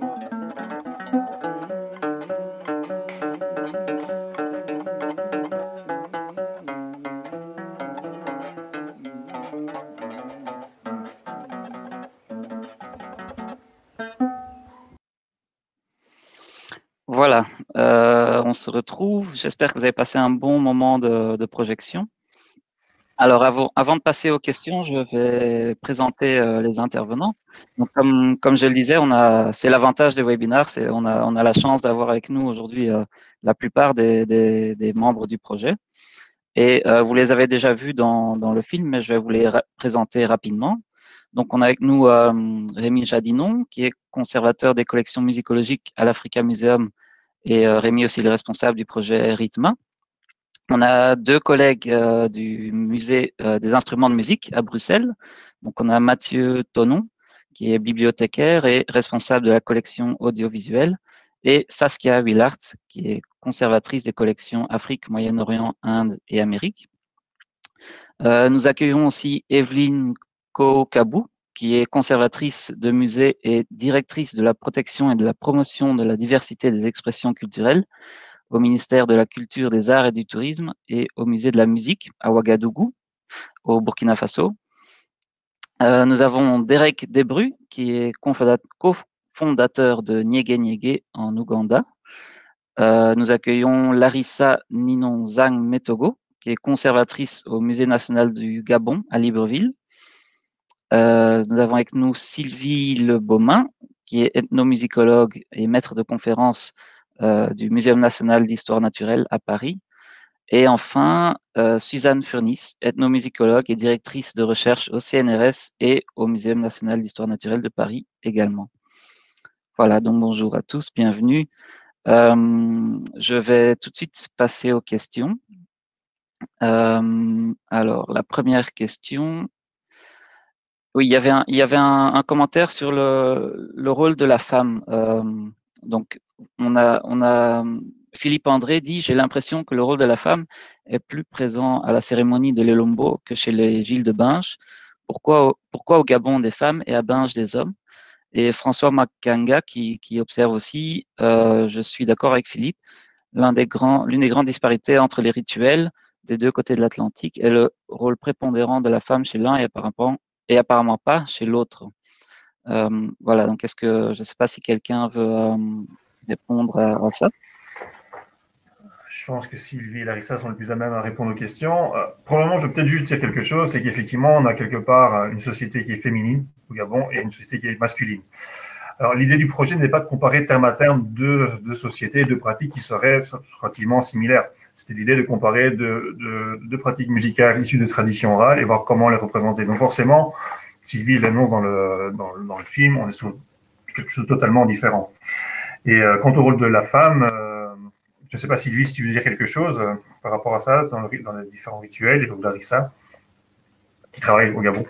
Voilà, euh, on se retrouve. J'espère que vous avez passé un bon moment de, de projection. Alors, avant, avant de passer aux questions, je vais présenter euh, les intervenants. Donc, comme, comme je le disais, on a, c'est l'avantage des webinars, c'est on a, on a la chance d'avoir avec nous aujourd'hui euh, la plupart des, des, des membres du projet. Et euh, vous les avez déjà vus dans, dans le film, mais je vais vous les ra- présenter rapidement. Donc, on a avec nous euh, Rémi Jadinon, qui est conservateur des collections musicologiques à l'Africa Museum, et euh, Rémi aussi le responsable du projet Rhythma. On a deux collègues euh, du musée euh, des instruments de musique à Bruxelles. Donc, on a Mathieu Tonon, qui est bibliothécaire et responsable de la collection audiovisuelle, et Saskia Willart, qui est conservatrice des collections Afrique, Moyen-Orient, Inde et Amérique. Euh, nous accueillons aussi Evelyne Kokabou, qui est conservatrice de musée et directrice de la protection et de la promotion de la diversité des expressions culturelles au ministère de la Culture, des Arts et du Tourisme et au musée de la musique à Ouagadougou, au Burkina Faso. Euh, nous avons Derek Debru, qui est cofondateur de Nyege Nyege en Ouganda. Euh, nous accueillons Larissa Ninonzang Metogo, qui est conservatrice au Musée national du Gabon à Libreville. Euh, nous avons avec nous Sylvie Le Baumin, qui est ethnomusicologue et maître de conférence euh, du Muséum national d'histoire naturelle à Paris. Et enfin, euh, Suzanne Furnis, ethnomusicologue et directrice de recherche au C N R S et au Muséum national d'histoire naturelle de Paris également. Voilà, donc bonjour à tous, bienvenue. Euh, je vais tout de suite passer aux questions. Euh, alors, la première question. Oui, il y avait un, il y avait un, un commentaire sur le, le rôle de la femme. Euh, donc, on a, on a, Philippe André dit « J'ai l'impression que le rôle de la femme est plus présent à la cérémonie de l'Elombo que chez les Gilles de Binche. Pourquoi, pourquoi au Gabon des femmes et à Binche des hommes ?» Et François Makanga qui, qui observe aussi euh, « Je suis d'accord avec Philippe, l'un des grands, l'une des grandes disparités entre les rituels des deux côtés de l'Atlantique est le rôle prépondérant de la femme chez l'un et apparemment et apparemment pas chez l'autre. Euh, voilà, donc est-ce que, je ne sais pas si quelqu'un veut euh, répondre à, à ça. Je pense que Sylvie et Larissa sont les plus à même à répondre aux questions. Euh, probablement, je vais peut-être juste dire quelque chose, c'est qu'effectivement, on a quelque part une société qui est féminine au Gabon et une société qui est masculine. Alors, l'idée du projet n'est pas de comparer terme à terme deux, deux sociétés, deux pratiques qui seraient relativement similaires. C'était l'idée de comparer deux, deux, deux pratiques musicales issues de traditions orales et voir comment les représenter. Donc forcément, Sylvie l'annonce dans le, dans, dans le film, on est sur quelque chose de totalement différent. Et euh, quant au rôle de la femme, euh, je ne sais pas Sylvie si tu veux dire quelque chose euh, par rapport à ça, dans, le, dans les différents rituels, et donc Larissa, qui travaille au Gabon.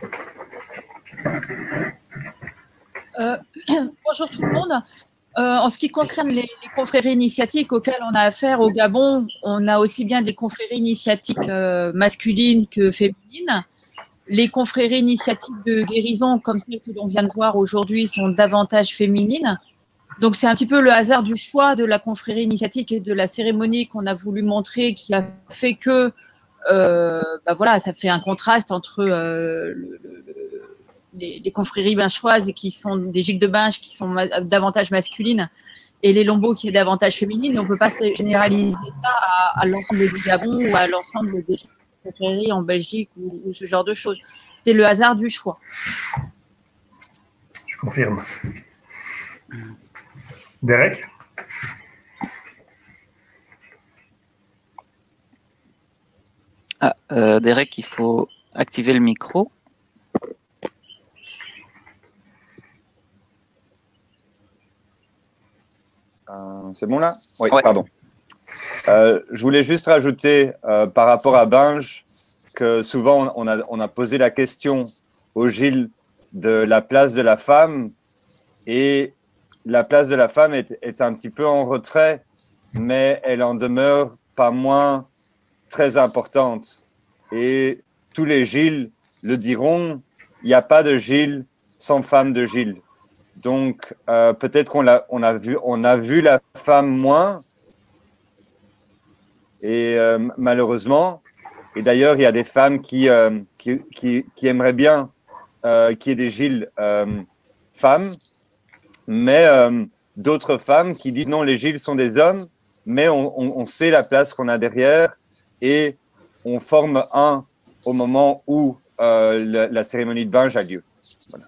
Euh, bonjour tout le monde. Euh, en ce qui concerne les, les confréries initiatiques auxquelles on a affaire au Gabon, on a aussi bien des confréries initiatiques euh, masculines que féminines. Les confréries initiatiques de guérison, comme celles que l'on vient de voir aujourd'hui, sont davantage féminines. Donc c'est un petit peu le hasard du choix de la confrérie initiatique et de la cérémonie qu'on a voulu montrer qui a fait que, euh, bah voilà, ça fait un contraste entre euh, le, le, Les, les confréries binchoises qui sont des Gilles de Binche qui sont ma, davantage masculines et les Lombos qui est davantage féminine. On ne peut pas généraliser ça à, à l'ensemble du Gabon ou à l'ensemble des confréries en Belgique ou, ou ce genre de choses. C'est le hasard du choix. Je confirme. Derek ? Ah, euh, Derek, il faut activer le micro. Euh, c'est bon là? Oui, ouais. Pardon. Euh, je voulais juste rajouter euh, par rapport à Binche que souvent on a, on a posé la question au Gilles de la place de la femme et la place de la femme est, est un petit peu en retrait, mais elle en demeure pas moins très importante. Et tous les Gilles le diront, il n'y a pas de Gilles sans femme de Gilles. Donc, euh, peut-être qu'on a, on a, vu, on a vu la femme moins, et euh, malheureusement, et d'ailleurs, il y a des femmes qui, euh, qui, qui, qui aimeraient bien euh, qu'il y ait des Gilles euh, femmes, mais euh, d'autres femmes qui disent non, les Gilles sont des hommes, mais on, on, on sait la place qu'on a derrière, et on forme un au moment où euh, la, la cérémonie de Binche a lieu. Voilà.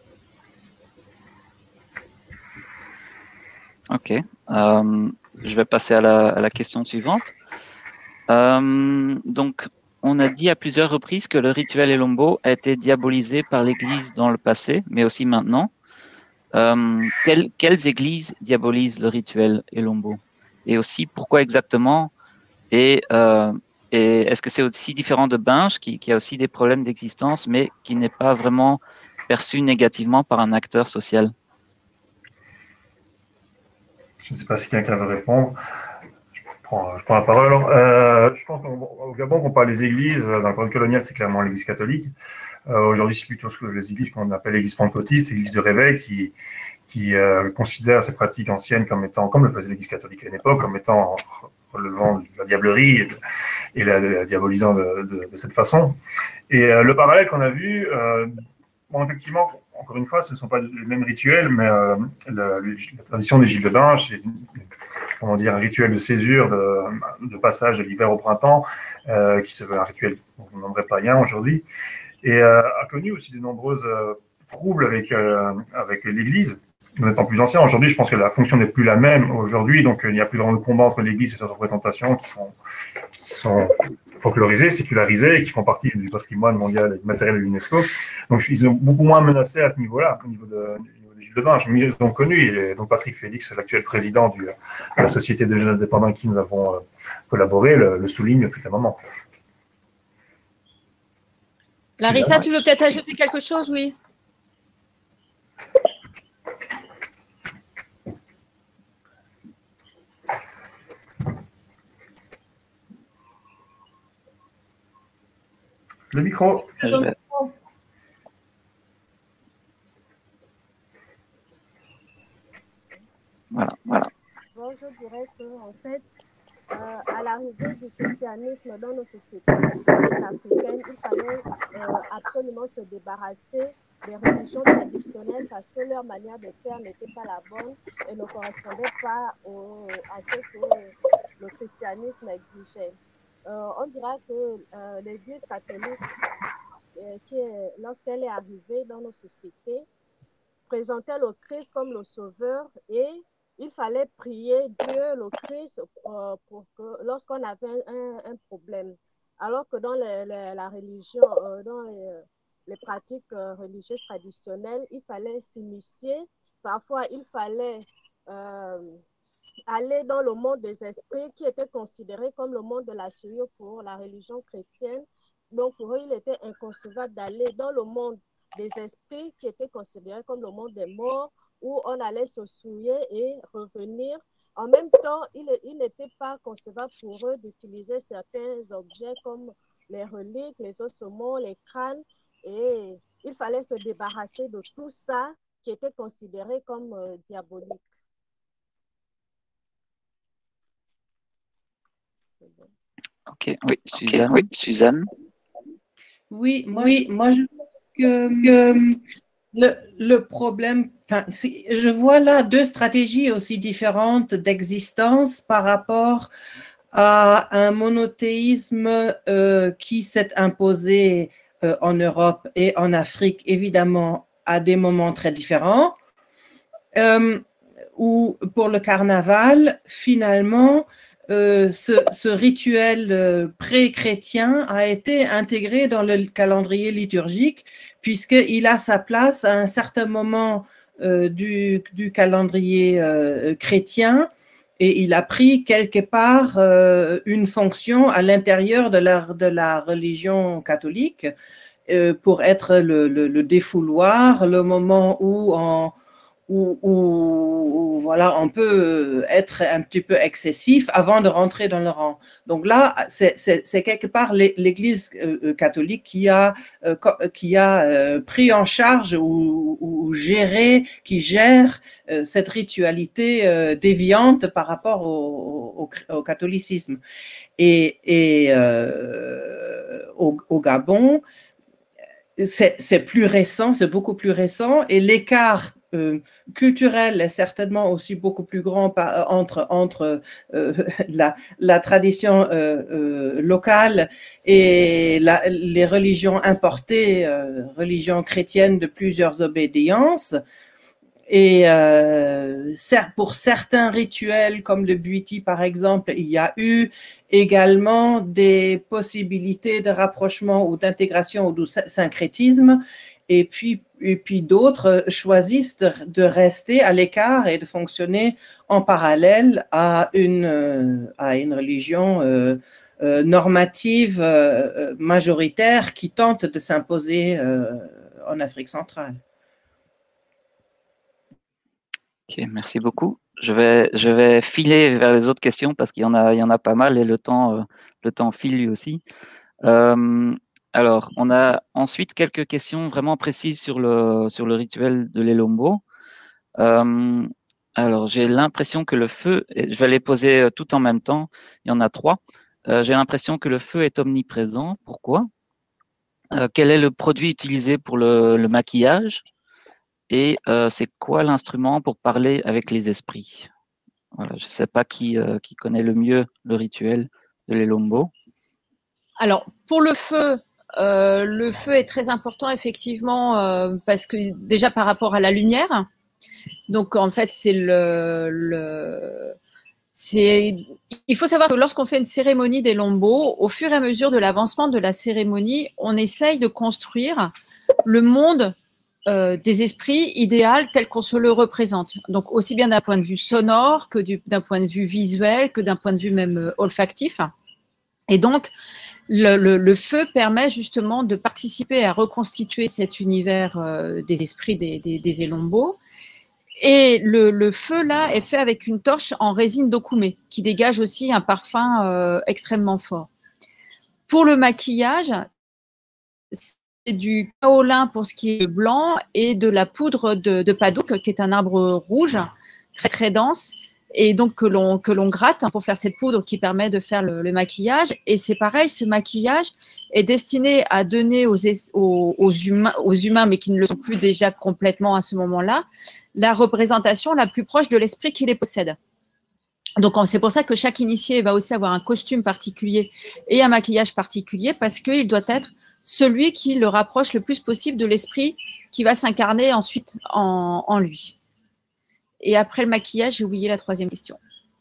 Ok, euh, je vais passer à la, à la question suivante. Euh, donc, on a dit à plusieurs reprises que le rituel Elombo a été diabolisé par l'Église dans le passé, mais aussi maintenant. Euh, quelles, quelles églises diabolisent le rituel Elombo? Et aussi, pourquoi exactement? Et, euh, et est-ce que c'est aussi différent de Binche, qui, qui a aussi des problèmes d'existence, mais qui n'est pas vraiment perçu négativement par un acteur social? Je ne sais pas si quelqu'un veut répondre. Je prends, je prends la parole. Alors, euh, je pense qu'au Gabon, on parle des églises. Dans le code colonial, c'est clairement l'église catholique. Euh, Aujourd'hui, c'est plutôt ce que les églises qu'on appelle l'église pentecôtiste, l'église de réveil, qui, qui euh, considère ces pratiques anciennes comme étant, comme le faisait l'église catholique à une époque, comme étant relevant de la diablerie et, de, et la, la diabolisant de, de, de cette façon. Et euh, le parallèle qu'on a vu, euh, bon, effectivement, encore une fois, ce ne sont pas les mêmes rituels, mais euh, la, la tradition des Gilles de Binche est une, comment dire, un rituel de césure, de, de passage de l'hiver au printemps, euh, qui se veut un rituel dont je n'aimerais pas rien aujourd'hui, et euh, a connu aussi de nombreuses euh, troubles avec, euh, avec l'Église. En étant plus ancien, aujourd'hui, je pense que la fonction n'est plus la même aujourd'hui, donc euh, il n'y a plus vraiment de combat entre l'Église et ses représentations qui sont, qui sont folklorisées, sécularisées, et qui font partie du patrimoine mondial et matériel de l'UNESCO. Donc ils ont beaucoup moins menacé à ce niveau-là, au niveau de, de Gilles de Binge. Mais ils ont connu, et donc Patrick Félix, l'actuel président du, de la Société des jeunes indépendants avec qui nous avons euh, collaboré, le, le souligne depuis un moment. Larissa, tu veux peut-être ajouter quelque chose, oui? Le micro. Le micro. Voilà, voilà. Bon, je dirais qu'en fait, euh, à l'arrivée du christianisme dans nos sociétés traditionnelles africaines, il fallait euh, absolument se débarrasser des religions traditionnelles parce que leur manière de faire n'était pas la bonne et ne correspondait pas au, à ce que le christianisme exigeait. Euh, on dira que euh, l'Église catholique, euh, qui est, lorsqu'elle est arrivée dans nos sociétés, présentait le Christ comme le sauveur et il fallait prier Dieu, le Christ, euh, pour que lorsqu'on avait un, un problème. Alors que dans les, les, la religion, euh, dans les, les pratiques euh, religieuses traditionnelles, il fallait s'initier. Parfois, il fallait euh, aller dans le monde des esprits qui était considéré comme le monde de la souillure pour la religion chrétienne. Donc, pour eux, il était inconcevable d'aller dans le monde des esprits qui était considéré comme le monde des morts, où on allait se souiller et revenir. En même temps, il, il n'était pas concevable pour eux d'utiliser certains objets comme les reliques, les ossements, les crânes, et il fallait se débarrasser de tout ça qui était considéré comme euh, diabolique. Ok, oui, Suzanne. Oui, Suzanne. Oui, moi, oui, moi je pense que, que le, le problème, enfin, je vois là deux stratégies aussi différentes d'existence par rapport à un monothéisme euh, qui s'est imposé euh, en Europe et en Afrique, évidemment, à des moments très différents, euh, où pour le carnaval, finalement, Euh, ce, ce rituel euh, pré-chrétien a été intégré dans le calendrier liturgique puisqu'il a sa place à un certain moment euh, du, du calendrier euh, chrétien et il a pris quelque part euh, une fonction à l'intérieur de la, de la religion catholique euh, pour être le, le, le défouloir, le moment où on Où, où, où voilà, on peut être un petit peu excessif avant de rentrer dans le rang. Donc là, c'est quelque part l'Église catholique qui a, qui a pris en charge ou, ou géré, qui gère cette ritualité déviante par rapport au, au, au catholicisme. Et, et euh, au, au Gabon, c'est plus récent, c'est beaucoup plus récent, et l'écart Euh, culturel est certainement aussi beaucoup plus grand par, entre, entre euh, la, la tradition euh, euh, locale et la, les religions importées, euh, religions chrétiennes de plusieurs obédiences. Et euh, pour certains rituels comme le Bwiti par exemple, il y a eu également des possibilités de rapprochement ou d'intégration ou de syncrétisme. Et puis, et puis d'autres choisissent de, de rester à l'écart et de fonctionner en parallèle à une, à une religion euh, euh, normative euh, majoritaire qui tente de s'imposer euh, en Afrique centrale. Ok, merci beaucoup. Je vais, je vais filer vers les autres questions parce qu'il y en a, il y en a pas mal et le temps, euh, le temps file lui aussi. Euh, Alors, on a ensuite quelques questions vraiment précises sur le, sur le rituel de l'Elombo. Euh, alors, j'ai l'impression que le feu, je vais les poser tout en même temps, il y en a trois. Euh, j'ai l'impression que le feu est omniprésent. Pourquoi? euh, Quel est le produit utilisé pour le, le maquillage? Et euh, c'est quoi l'instrument pour parler avec les esprits? Voilà, je ne sais pas qui, euh, qui connaît le mieux le rituel de l'Elombo. Alors, pour le feu, euh, le feu est très important, effectivement, euh, parce que déjà par rapport à la lumière, donc en fait, c'est le, le c'est, il faut savoir que lorsqu'on fait une cérémonie des Lombos, au fur et à mesure de l'avancement de la cérémonie, on essaye de construire le monde euh, des esprits idéal tel qu'on se le représente. Donc aussi bien d'un point de vue sonore que du, d'un point de vue visuel, que d'un point de vue même euh, olfactif. Et donc, le, le, le feu permet justement de participer à reconstituer cet univers euh, des esprits des, des, des Elombos. Et le, le feu, là, est fait avec une torche en résine d'okoumé, qui dégage aussi un parfum euh, extrêmement fort. Pour le maquillage, c'est du kaolin pour ce qui est blanc et de la poudre de, de padouk, qui est un arbre rouge, très très dense, et donc que l'on que l'on gratte pour faire cette poudre qui permet de faire le, le maquillage. Et c'est pareil, ce maquillage est destiné à donner aux, aux, aux, humains, aux humains, mais qui ne le sont plus déjà complètement à ce moment-là, la représentation la plus proche de l'esprit qui les possède. Donc c'est pour ça que chaque initié va aussi avoir un costume particulier et un maquillage particulier, parce qu'il doit être celui qui le rapproche le plus possible de l'esprit qui va s'incarner ensuite en, en lui. Et après le maquillage, j'ai oublié la troisième question.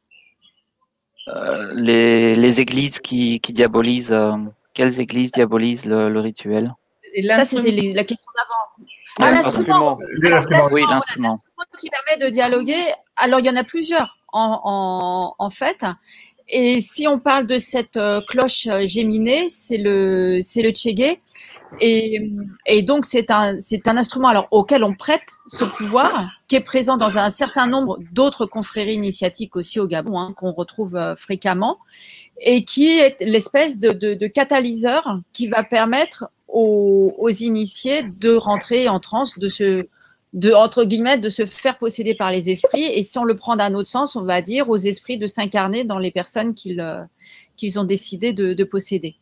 Euh, les, les églises qui, qui diabolisent, euh, quelles églises diabolisent le, le rituel? Et ça, c'était les, la question d'avant. Ah, l'instrument. Oui, l'instrument. Qui permet de dialoguer. Alors, il y en a plusieurs, en, en, en fait. Et si on parle de cette euh, cloche euh, géminée, c'est le, c'est le tchégué. Et, et donc, c'est un, c'est un instrument alors, auquel on prête ce pouvoir, qui est présent dans un certain nombre d'autres confréries initiatiques aussi au Gabon, hein, qu'on retrouve euh, fréquemment, et qui est l'espèce de, de, de catalyseur qui va permettre aux, aux initiés de rentrer en transe, de se, de, entre guillemets, de se faire posséder par les esprits. Et si on le prend d'un autre sens, on va dire aux esprits de s'incarner dans les personnes qu'ils, qu'ils ont décidé de, de posséder.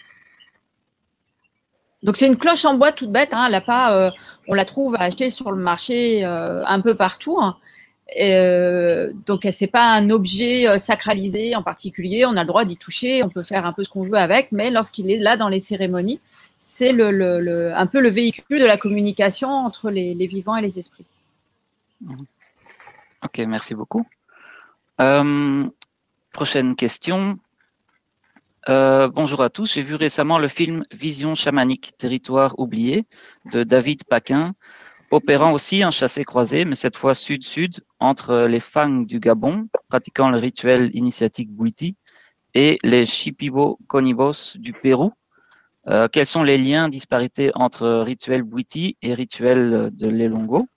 Donc, c'est une cloche en bois toute bête. Hein, elle a pas, euh, on la trouve à acheter sur le marché euh, un peu partout. Hein. Et, euh, donc, ce n'est pas un objet euh, sacralisé en particulier. On a le droit d'y toucher. On peut faire un peu ce qu'on veut avec. Mais lorsqu'il est là dans les cérémonies, c'est le, le, le, un peu le véhicule de la communication entre les, les vivants et les esprits. Ok, merci beaucoup. Euh, prochaine question. Euh, bonjour à tous. J'ai vu récemment le film Vision chamanique, territoire oublié de David Paquin, opérant aussi un chassé-croisé, mais cette fois sud-sud, entre les Fang du Gabon, pratiquant le rituel initiatique Bwiti, et les Shipibo-Conibos du Pérou. Euh, quels sont les liens, disparités entre rituel Bwiti et rituel de l'Elongo?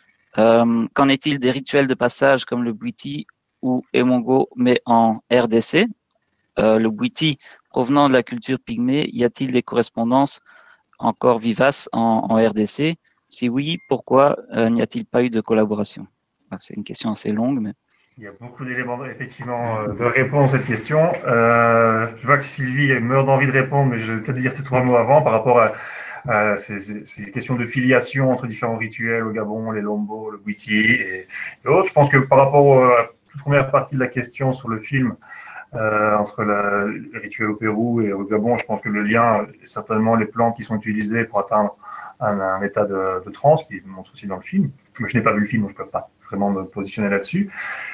euh, Qu'en est-il des rituels de passage comme le Bwiti ou Emongo, mais en R D C? Euh, le Bwiti provenant de la culture pygmée, y a-t-il des correspondances encore vivaces en, en R D C? Si oui, pourquoi euh, n'y a-t-il pas eu de collaboration? C'est une question assez longue, mais... Il y a beaucoup d'éléments, effectivement, de réponse à cette question. Euh, je vois que Sylvie meurt d'envie de répondre, mais je vais peut-être dire ces trois mots avant par rapport à, à ces, ces, ces questions de filiation entre différents rituels au Gabon, les Lombo, le Bwiti et, et autres. Je pense que par rapport à la toute première partie de la question sur le film, Euh, entre la, le rituel au Pérou et au Gabon, je pense que le lien est certainement les plantes qui sont utilisées pour atteindre un, un état de, de transe, qui montre aussi dans le film. Mais je n'ai pas vu le film, donc je ne peux pas vraiment me positionner là-dessus.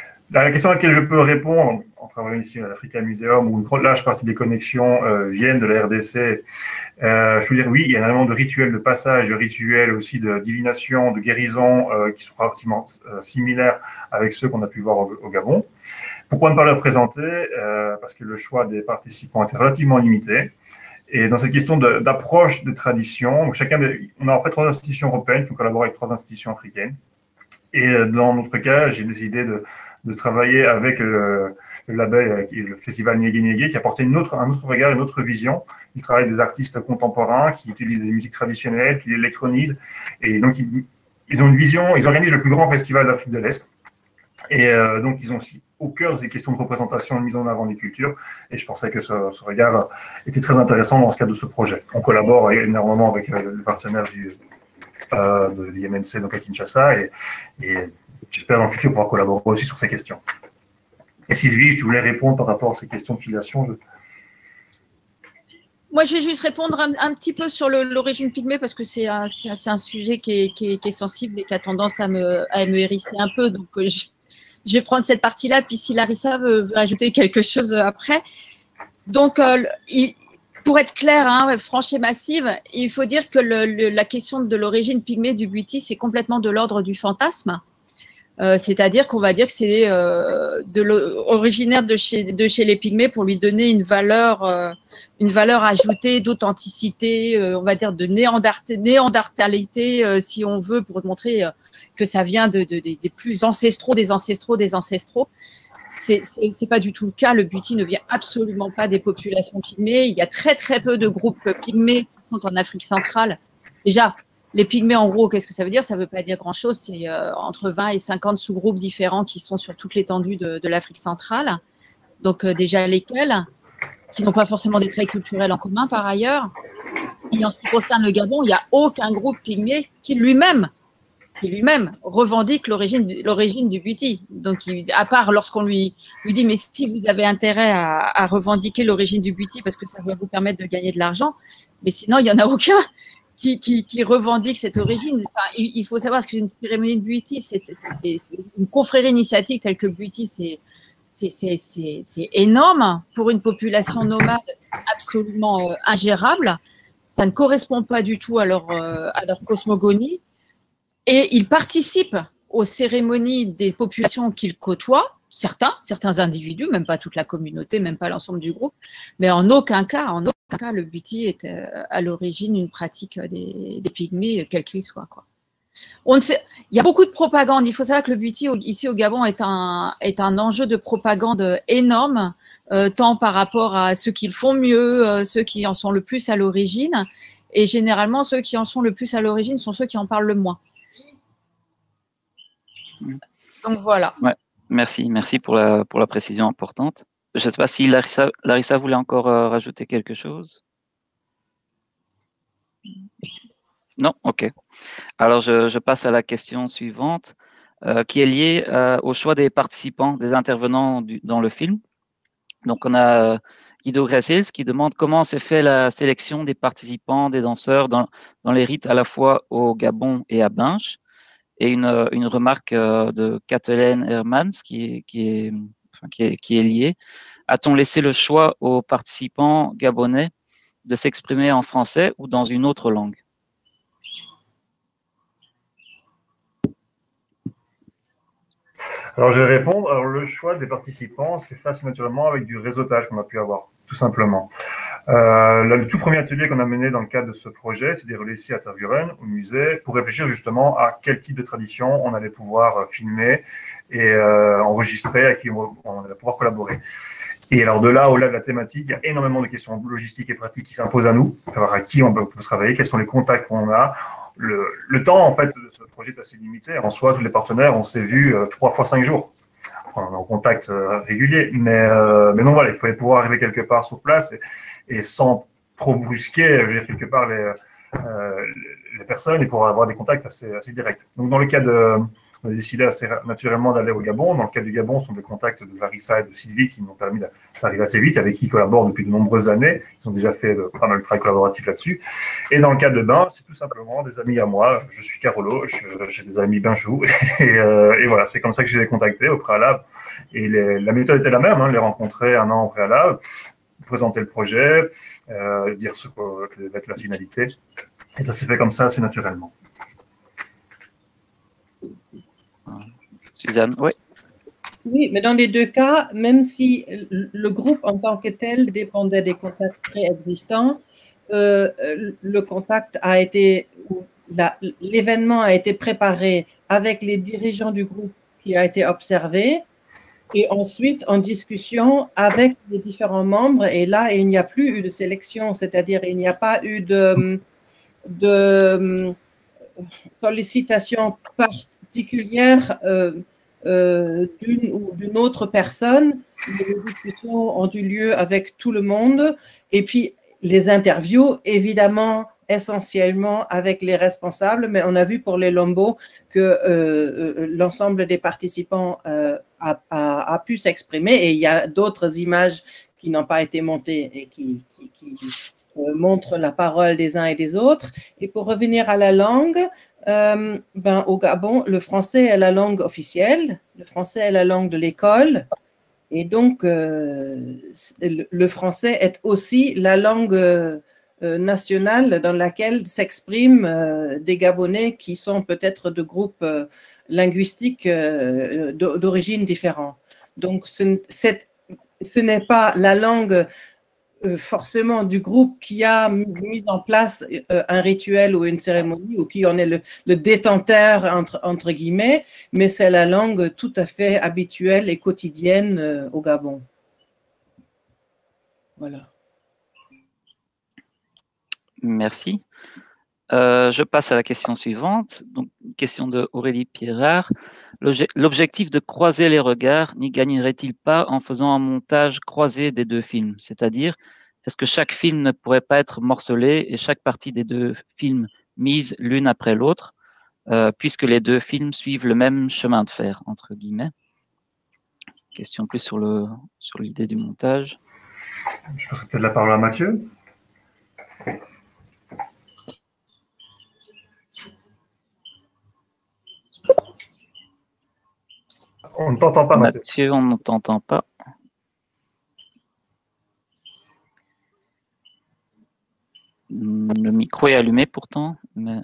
La question à laquelle je peux répondre, en travaillant ici à l'Africa Museum, où une large partie des connexions euh, viennent de la R D C, euh, je peux dire oui, il y a énormément de rituels de passage, de rituels aussi de divination, de guérison, euh, qui sont pratiquement euh, similaires avec ceux qu'on a pu voir au, au Gabon. Pourquoi ne pas le présenter? euh, Parce que le choix des participants était relativement limité. Et dans cette question de, d'approche des traditions, chacun des, on a en fait trois institutions européennes qui ont collaboré avec trois institutions africaines. Et dans notre cas, j'ai décidé de, de travailler avec le, le label, le festival Niégué Niégué, qui apportait une autre, un autre regard, une autre vision. Ils travaillent avec des artistes contemporains qui utilisent des musiques traditionnelles, qui l'électronisent. Et donc, ils, ils ont une vision, ils organisent le plus grand festival d'Afrique de l'Est. Et euh, donc, ils ont aussi au cœur de ces questions de représentation et de mise en avant des cultures. Et je pensais que ce, ce regard était très intéressant dans ce cadre de ce projet. On collabore énormément avec euh, le partenaire du, euh, de l'I M N C, donc à Kinshasa, et, et j'espère dans le futur pouvoir collaborer aussi sur ces questions. Et Sylvie, tu voulais répondre par rapport à ces questions de filiation je... Moi, je vais juste répondre un, un petit peu sur l'origine pygmée parce que c'est un, un, un sujet qui est, qui, est, qui est sensible et qui a tendance à me, à me hérisser un peu. Donc, je, je vais prendre cette partie-là, puis si Larissa veut, veut ajouter quelque chose après. Donc, euh, il, pour être clair, hein, franche et massive, il faut dire que le, le, la question de l'origine pygmée du Bhuti, c'est complètement de l'ordre du fantasme. Euh, c'est-à-dire qu'on va dire que c'est euh, originaire de chez, de chez les Pygmées pour lui donner une valeur, euh, une valeur ajoutée d'authenticité, euh, on va dire de néandert néandertalité, euh, si on veut, pour montrer euh, que ça vient de, de, de, des plus ancestraux, des ancestraux, des ancestraux. C'est pas du tout le cas. Le Bhuti ne vient absolument pas des populations pygmées. Il y a très très peu de groupes pygmées qui sont en Afrique centrale. Déjà, les pygmées, en gros, qu'est-ce que ça veut dire? Ça ne veut pas dire grand-chose. C'est euh, entre vingt et cinquante sous-groupes différents qui sont sur toute l'étendue de, de l'Afrique centrale. Donc, euh, déjà, lesquels, qui n'ont pas forcément des traits culturels en commun, par ailleurs. Et en ce qui concerne le Gabon, il n'y a aucun groupe pygmé qui lui-même qui lui-même revendique l'origine du Bhuti. Donc, il, à part lorsqu'on lui, lui dit, mais si vous avez intérêt à, à revendiquer l'origine du Bhuti parce que ça va vous permettre de gagner de l'argent, mais sinon, il n'y en a aucun qui, qui, qui revendique cette origine. Enfin, il, il faut savoir ce qu'une cérémonie de Bhuti, c'est une confrérie initiatique telle que le Bhuti, c'est c'est énorme. Pour une population nomade, c'est absolument euh, ingérable. Ça ne correspond pas du tout à leur, euh, à leur cosmogonie. Et ils participent aux cérémonies des populations qu'ils côtoient, certains, certains individus, même pas toute la communauté, même pas l'ensemble du groupe, mais en aucun cas, en aucun cas, le Bhuti est euh, à l'origine une pratique des, des pygmées, quel qu'il soit, quoi. On ne sait, il y a beaucoup de propagande. Il faut savoir que le Bhuti, ici au Gabon, est un, est un enjeu de propagande énorme, euh, tant par rapport à ceux qui le font mieux, euh, ceux qui en sont le plus à l'origine, et généralement, ceux qui en sont le plus à l'origine sont ceux qui en parlent le moins. Donc voilà. Ouais, merci, merci pour la, pour la précision importante. Je ne sais pas si Larissa, Larissa voulait encore euh, rajouter quelque chose. Non, ok. Alors je, je passe à la question suivante, euh, qui est liée euh, au choix des participants, des intervenants du, dans le film. Donc on a euh, Guido Gracils qui demande comment s'est fait la sélection des participants, des danseurs dans, dans les rites à la fois au Gabon et à Binche. Et une, une remarque de Kathleen Hermans qui est, qui est, enfin, qui est, qui est liée. A-t-on laissé le choix aux participants gabonais de s'exprimer en français ou dans une autre langue? Alors, je vais répondre. Alors, le choix des participants s'est fait assez naturellement avec du réseautage qu'on a pu avoir, tout simplement. Euh, le, le tout premier atelier qu'on a mené dans le cadre de ce projet, c'est déroulé ici à Tervuren, au musée, pour réfléchir justement à quel type de tradition on allait pouvoir filmer et euh, enregistrer, à qui on, on allait pouvoir collaborer. Et alors de là, au-delà de la thématique, il y a énormément de questions logistiques et pratiques qui s'imposent à nous, savoir à qui on peut, on peut travailler, quels sont les contacts qu'on a. Le, le temps, en fait, de ce projet est assez limité. En soi, tous les partenaires, on s'est vus euh, trois fois cinq jours. Enfin, on est en contact euh, régulier, mais, euh, mais non, voilà, il fallait pouvoir arriver quelque part sur place et, et sans trop brusquer, je veux dire, quelque part les, euh, les personnes et pouvoir avoir des contacts assez, assez directs. Donc, dans le cas de, on a décidé assez naturellement d'aller au Gabon. Dans le cas du Gabon, ce sont des contacts de Larissa et de Sylvie qui m'ont permis d'arriver assez vite, avec qui ils collaborent depuis de nombreuses années. Ils ont déjà fait de, pas mal de travail collaboratif là-dessus. Et dans le cas de Binche, c'est tout simplement des amis à moi. Je suis Carolo, j'ai des amis Binchou. Et, euh, et voilà, c'est comme ça que je les ai contactés au préalable. Et les, la méthode était la même, hein, les rencontrer un an au préalable, présenter le projet, euh, dire ce que va être la finalité. Et ça s'est fait comme ça assez naturellement. Suzanne, oui. Oui, mais dans les deux cas, même si le groupe en tant que tel dépendait des contacts préexistants, euh, le contact a été, l'événement a été préparé avec les dirigeants du groupe qui a été observé et ensuite en discussion avec les différents membres. Et là, il n'y a plus eu de sélection, c'est-à-dire il n'y a pas eu de, de sollicitation particulière euh, euh, d'une ou d'une autre personne. Les discussions ont eu lieu avec tout le monde. Et puis, les interviews, évidemment, essentiellement avec les responsables, mais on a vu pour les Lombo que euh, l'ensemble des participants euh, a, a, a pu s'exprimer, et il y a d'autres images qui n'ont pas été montées et qui, qui, qui euh, montrent la parole des uns et des autres. Et pour revenir à la langue, euh, ben, au Gabon, le français est la langue officielle, le français est la langue de l'école, et donc euh, le français est aussi la langue euh, nationale dans laquelle s'expriment euh, des Gabonais qui sont peut-être de groupes euh, linguistiques euh, d'origine différente. Donc, ce, ce n'est pas la langue euh, forcément du groupe qui a mis en place euh, un rituel ou une cérémonie ou qui en est le, le détenteur, entre, entre guillemets, mais c'est la langue tout à fait habituelle et quotidienne euh, au Gabon. Voilà. Merci. Euh, je passe à la question suivante. Donc, question de Aurélie Pierrard. L'objectif de croiser les regards n'y gagnerait-il pas en faisant un montage croisé des deux films? C'est-à-dire, est-ce que chaque film ne pourrait pas être morcelé et chaque partie des deux films mise l'une après l'autre, euh, puisque les deux films suivent le même chemin de fer, entre guillemets? Question plus sur le sur l'idée du montage. Je passerai peut-être la parole à Mathieu. On ne t'entend pas, Mathieu. Mathieu, on ne t'entend pas. Le micro est allumé pourtant, mais...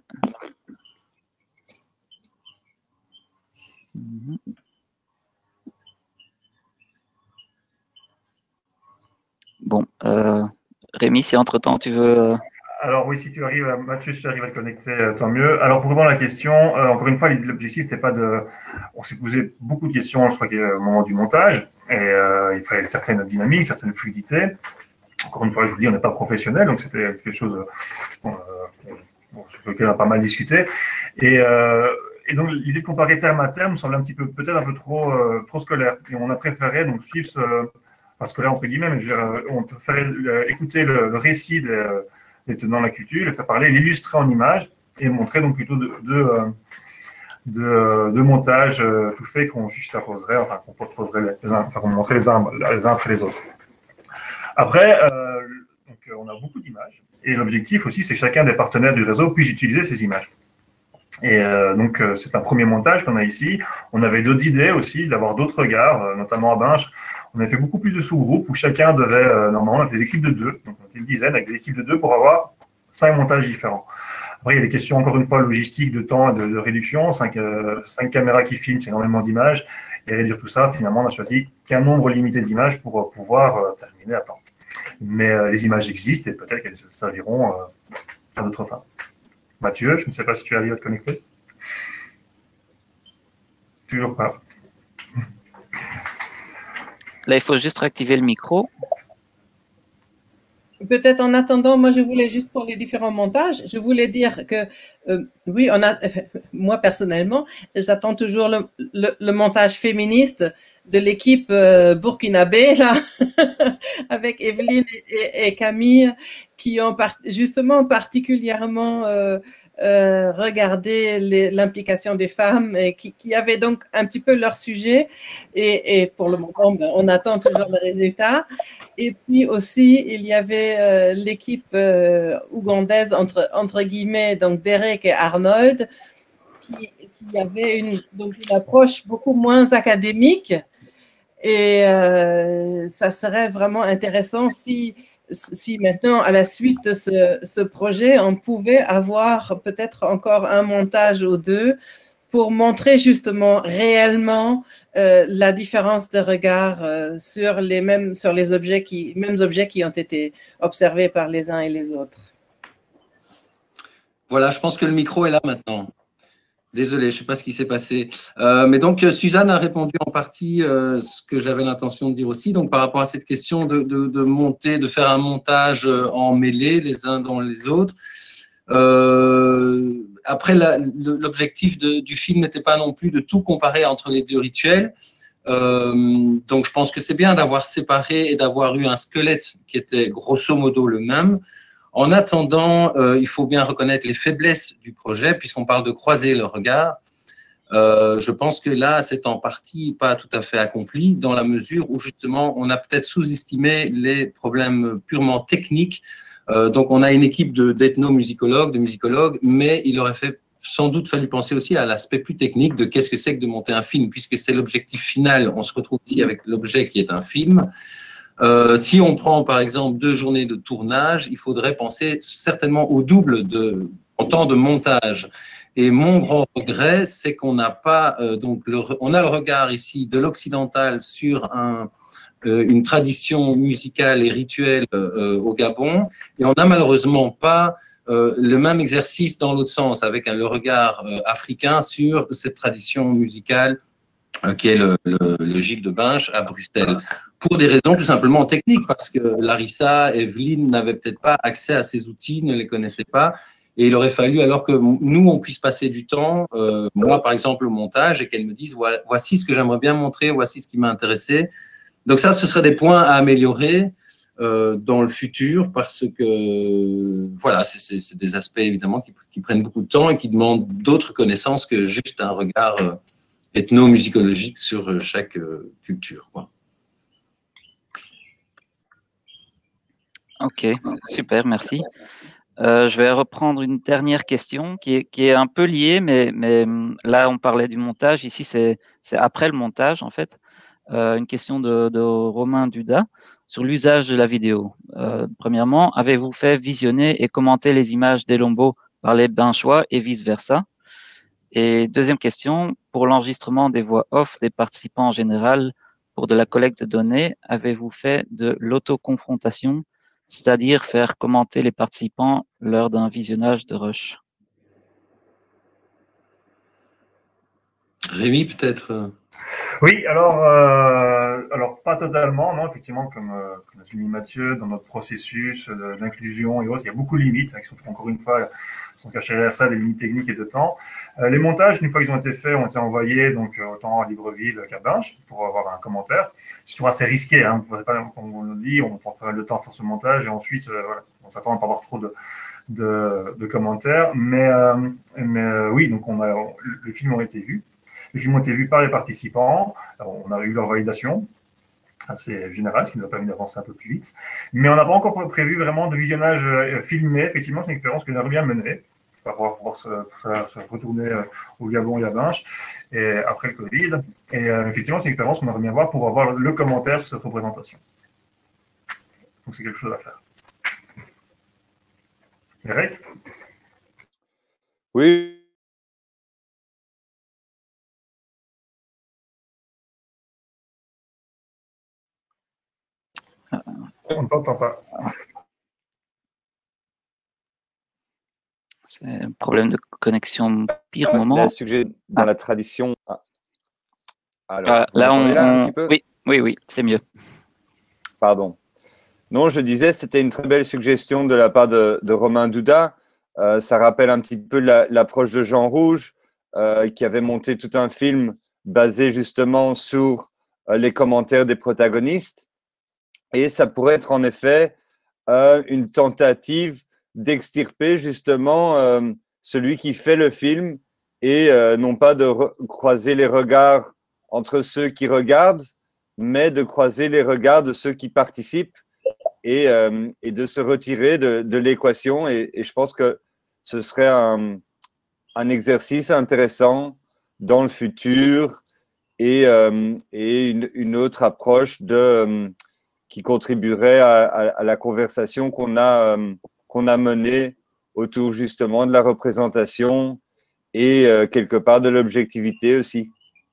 Bon, euh, Rémi, si entre-temps tu veux... Alors oui, si tu arrives, à, Mathieu, si tu arrives à te connecter, tant mieux. Alors pour répondre à la question, euh, encore une fois, l'objectif c'est pas de, on s'est posé beaucoup de questions, je crois qu'au moment du montage, et euh, il fallait une certaine dynamique, une certaine fluidité. Encore une fois, je vous dis, on n'est pas professionnel, donc c'était quelque chose euh, bon, sur lequel on a pas mal discuté. Et, euh, et donc l'idée de comparer terme à terme me semble un petit peu, peut-être un peu trop, euh, trop scolaire. Et on a préféré donc suivre ce, pas scolaire entre guillemets, mais je veux dire, on préférait euh, écouter le, le récit des les tenants de la culture, le faire parler, l'illustrer en images et montrer donc plutôt deux de, de, de, de montages euh, tout faits qu'on juxtaposerait, enfin qu'on proposerait les uns, enfin qu'on montrait les uns, les uns après les autres. Après, euh, donc, on a beaucoup d'images et l'objectif aussi, c'est que chacun des partenaires du réseau puisse utiliser ces images. Et euh, donc, euh, c'est un premier montage qu'on a ici. On avait d'autres idées aussi, d'avoir d'autres regards, euh, notamment à Binche. On a fait beaucoup plus de sous-groupes où chacun devait, euh, normalement, on avait des équipes de deux, donc on était une dizaine avec des équipes de deux pour avoir cinq montages différents. Après, il y a des questions, encore une fois, logistiques, de temps et de, de réduction. Cinq, euh, cinq caméras qui filment, c'est énormément d'images. Et réduire tout ça, finalement, on a choisi qu'un nombre limité d'images pour euh, pouvoir euh, terminer à temps. Mais euh, les images existent et peut-être qu'elles serviront euh, à d'autres fins. Mathieu, je ne sais pas si tu arrives à te connecter. Toujours pas. Là, il faut juste réactiver le micro. Peut-être en attendant, moi je voulais juste pour les différents montages, je voulais dire que euh, oui, on a, moi personnellement, j'attends toujours le, le, le montage féministe de l'équipe euh, burkinabé là, avec Evelyne et, et Camille, qui ont part, justement particulièrement euh, euh, regardé l'implication des femmes et qui, qui avaient donc un petit peu leur sujet. Et, et pour le moment, ben, on attend toujours le résultat. Et puis aussi, il y avait euh, l'équipe euh, ougandaise, entre, entre guillemets, donc Derek et Arnold, qui, qui avait une, donc une approche beaucoup moins académique. Et euh, ça serait vraiment intéressant si, si maintenant, à la suite de ce, ce projet, on pouvait avoir peut-être encore un montage ou deux pour montrer justement réellement euh, la différence de regard euh, sur les mêmes sur les objets qui, mêmes objets qui ont été observés par les uns et les autres. Voilà, je pense que le micro est là maintenant. Désolé, je ne sais pas ce qui s'est passé. Euh, mais donc, Suzanne a répondu en partie euh, ce que j'avais l'intention de dire aussi. Donc, par rapport à cette question de, de, de monter, de faire un montage en mêlée les uns dans les autres. Euh, après, l'objectif du film n'était pas non plus de tout comparer entre les deux rituels. Euh, donc, je pense que c'est bien d'avoir séparé et d'avoir eu un squelette qui était grosso modo le même. En attendant, euh, il faut bien reconnaître les faiblesses du projet, puisqu'on parle de croiser le regard. Euh, je pense que là, c'est en partie pas tout à fait accompli, dans la mesure où justement, on a peut-être sous-estimé les problèmes purement techniques. Euh, donc, on a une équipe d'ethnomusicologues, de, de musicologues, mais il aurait fait, sans doute fallu penser aussi à l'aspect plus technique de qu'est-ce que c'est que de monter un film, puisque c'est l'objectif final. On se retrouve ici avec l'objet qui est un film. Euh, si on prend, par exemple, deux journées de tournage, il faudrait penser certainement au double de, en temps de montage. Et mon grand regret, c'est qu'on n'a pas, euh, donc, le, on a le regard ici de l'occidental sur un, euh, une tradition musicale et rituelle euh, au Gabon, et on n'a malheureusement pas euh, le même exercice dans l'autre sens, avec un, le regard euh, africain sur cette tradition musicale euh, qui est le, le, le Gilles de Binche à Bruxelles, pour des raisons tout simplement techniques, parce que Larissa, Evelyne n'avaient peut-être pas accès à ces outils, ne les connaissaient pas. Et il aurait fallu alors que nous, on puisse passer du temps, euh, moi par exemple au montage, et qu'elle me dise voilà, voici ce que j'aimerais bien montrer, voici ce qui m'a intéressé. Donc ça, ce serait des points à améliorer euh, dans le futur, parce que voilà, c'est des aspects évidemment qui, qui prennent beaucoup de temps et qui demandent d'autres connaissances que juste un regard euh, ethnomusicologique sur chaque euh, culture, quoi. Ok, super, merci. Euh, je vais reprendre une dernière question qui est, qui est un peu liée, mais, mais là, on parlait du montage. Ici, c'est après le montage, en fait. Euh, une question de, de Romain Duda sur l'usage de la vidéo. Euh, premièrement, avez-vous fait visionner et commenter les images des Lombo par les Binchois et vice-versa? Et deuxième question, pour l'enregistrement des voix off des participants en général, pour de la collecte de données, avez-vous fait de l'autoconfrontation, c'est-à-dire faire commenter les participants lors d'un visionnage de rush? Rémi, peut-être? Oui, alors, euh, alors pas totalement, non, effectivement, comme, euh, comme l'a souligné Mathieu, dans notre processus d'inclusion et autres, il y a beaucoup de limites, hein, qui sont encore une fois, sans se cacher derrière ça, des limites techniques et de temps. Euh, les montages, une fois qu'ils ont été faits, ont été envoyés donc autant à Libreville qu'à Binche pour avoir un commentaire. C'est toujours assez risqué, hein, vous ne pas, comme on le dit, on prend pas mal de temps à faire ce montage et ensuite, euh, voilà, on s'attend à ne pas avoir trop de, de, de commentaires, mais, euh, mais euh, oui, donc on a, on, les films ont été vus. Les films ont été vus par les participants. Alors, on a eu leur validation assez générale, ce qui nous a permis d'avancer un peu plus vite. Mais on n'a pas encore prévu vraiment de visionnage filmé. Effectivement, c'est une expérience que nous avons bien menée. On va pouvoir se, se retourner au Gabon et à Binche et après le Covid. Et euh, effectivement, c'est une expérience qu'on aimerait bien voir pour avoir le commentaire sur cette représentation. Donc, c'est quelque chose à faire. Eric? Oui. On ne t'entend pas. C'est un problème de connexion pire Euh, moment. là, sujet dans Ah. la tradition. Ah. Alors, Ah, vous là, on, m'entendez là, un on- petit peu oui, oui, oui, c'est mieux. Pardon. Non, je disais, c'était une très belle suggestion de la part de, de Romain Duda. Euh, ça rappelle un petit peu la- l'approche de Jean Rouge, euh, qui avait monté tout un film basé justement sur euh, les commentaires des protagonistes. Et ça pourrait être en effet euh, une tentative d'extirper justement euh, celui qui fait le film et euh, non pas de croiser les regards entre ceux qui regardent, mais de croiser les regards de ceux qui participent et, euh, et de se retirer de, de l'équation. Et, et je pense que ce serait un, un exercice intéressant dans le futur et, euh, et une, une autre approche de, euh, qui contribuerait à, à, à la conversation qu'on a, euh, qu'on a menée autour justement de la représentation et euh, quelque part de l'objectivité aussi.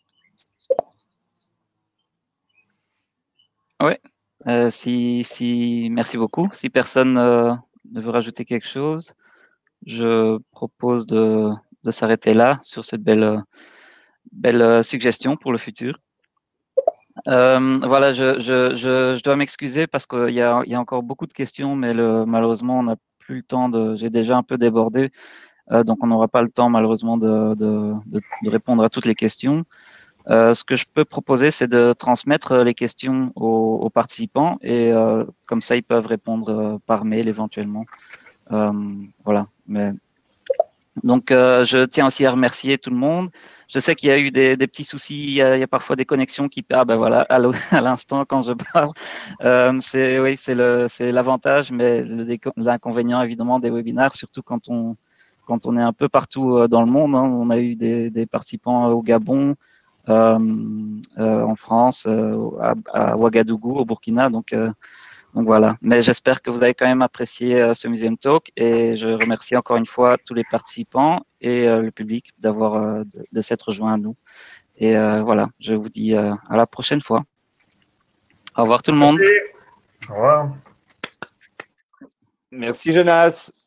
Oui, euh, si, si, merci beaucoup. Si personne euh, ne veut rajouter quelque chose, je propose de, de s'arrêter là sur cette belle, belle suggestion pour le futur. Euh, voilà, je, je, je, je dois m'excuser parce qu'il y a, il y a encore beaucoup de questions, mais le, malheureusement, on n'a plus le temps de. J'ai déjà un peu débordé, euh, donc on n'aura pas le temps malheureusement de, de, de, de répondre à toutes les questions. Euh, ce que je peux proposer, c'est de transmettre les questions aux, aux participants et euh, comme ça, ils peuvent répondre euh, par mail éventuellement Euh, voilà. Mais donc, euh, je tiens aussi à remercier tout le monde. Je sais qu'il y a eu des, des petits soucis, il y, a, il y a parfois des connexions qui ah ben voilà à l'instant quand je parle, euh, c'est oui c'est le c'est l'avantage, mais l'inconvénient évidemment des webinaires, surtout quand on quand on est un peu partout dans le monde. Hein. On a eu des, des participants au Gabon, euh, euh, en France, euh, à, à Ouagadougou, au Burkina, donc euh, donc voilà. Mais j'espère que vous avez quand même apprécié euh, ce Museum Talk, et je remercie encore une fois tous les participants et euh, le public d'avoir euh, de, de s'être rejoint à nous. Et euh, voilà, je vous dis euh, à la prochaine fois. Au revoir tout le monde. Merci. Au revoir. Merci Jonas.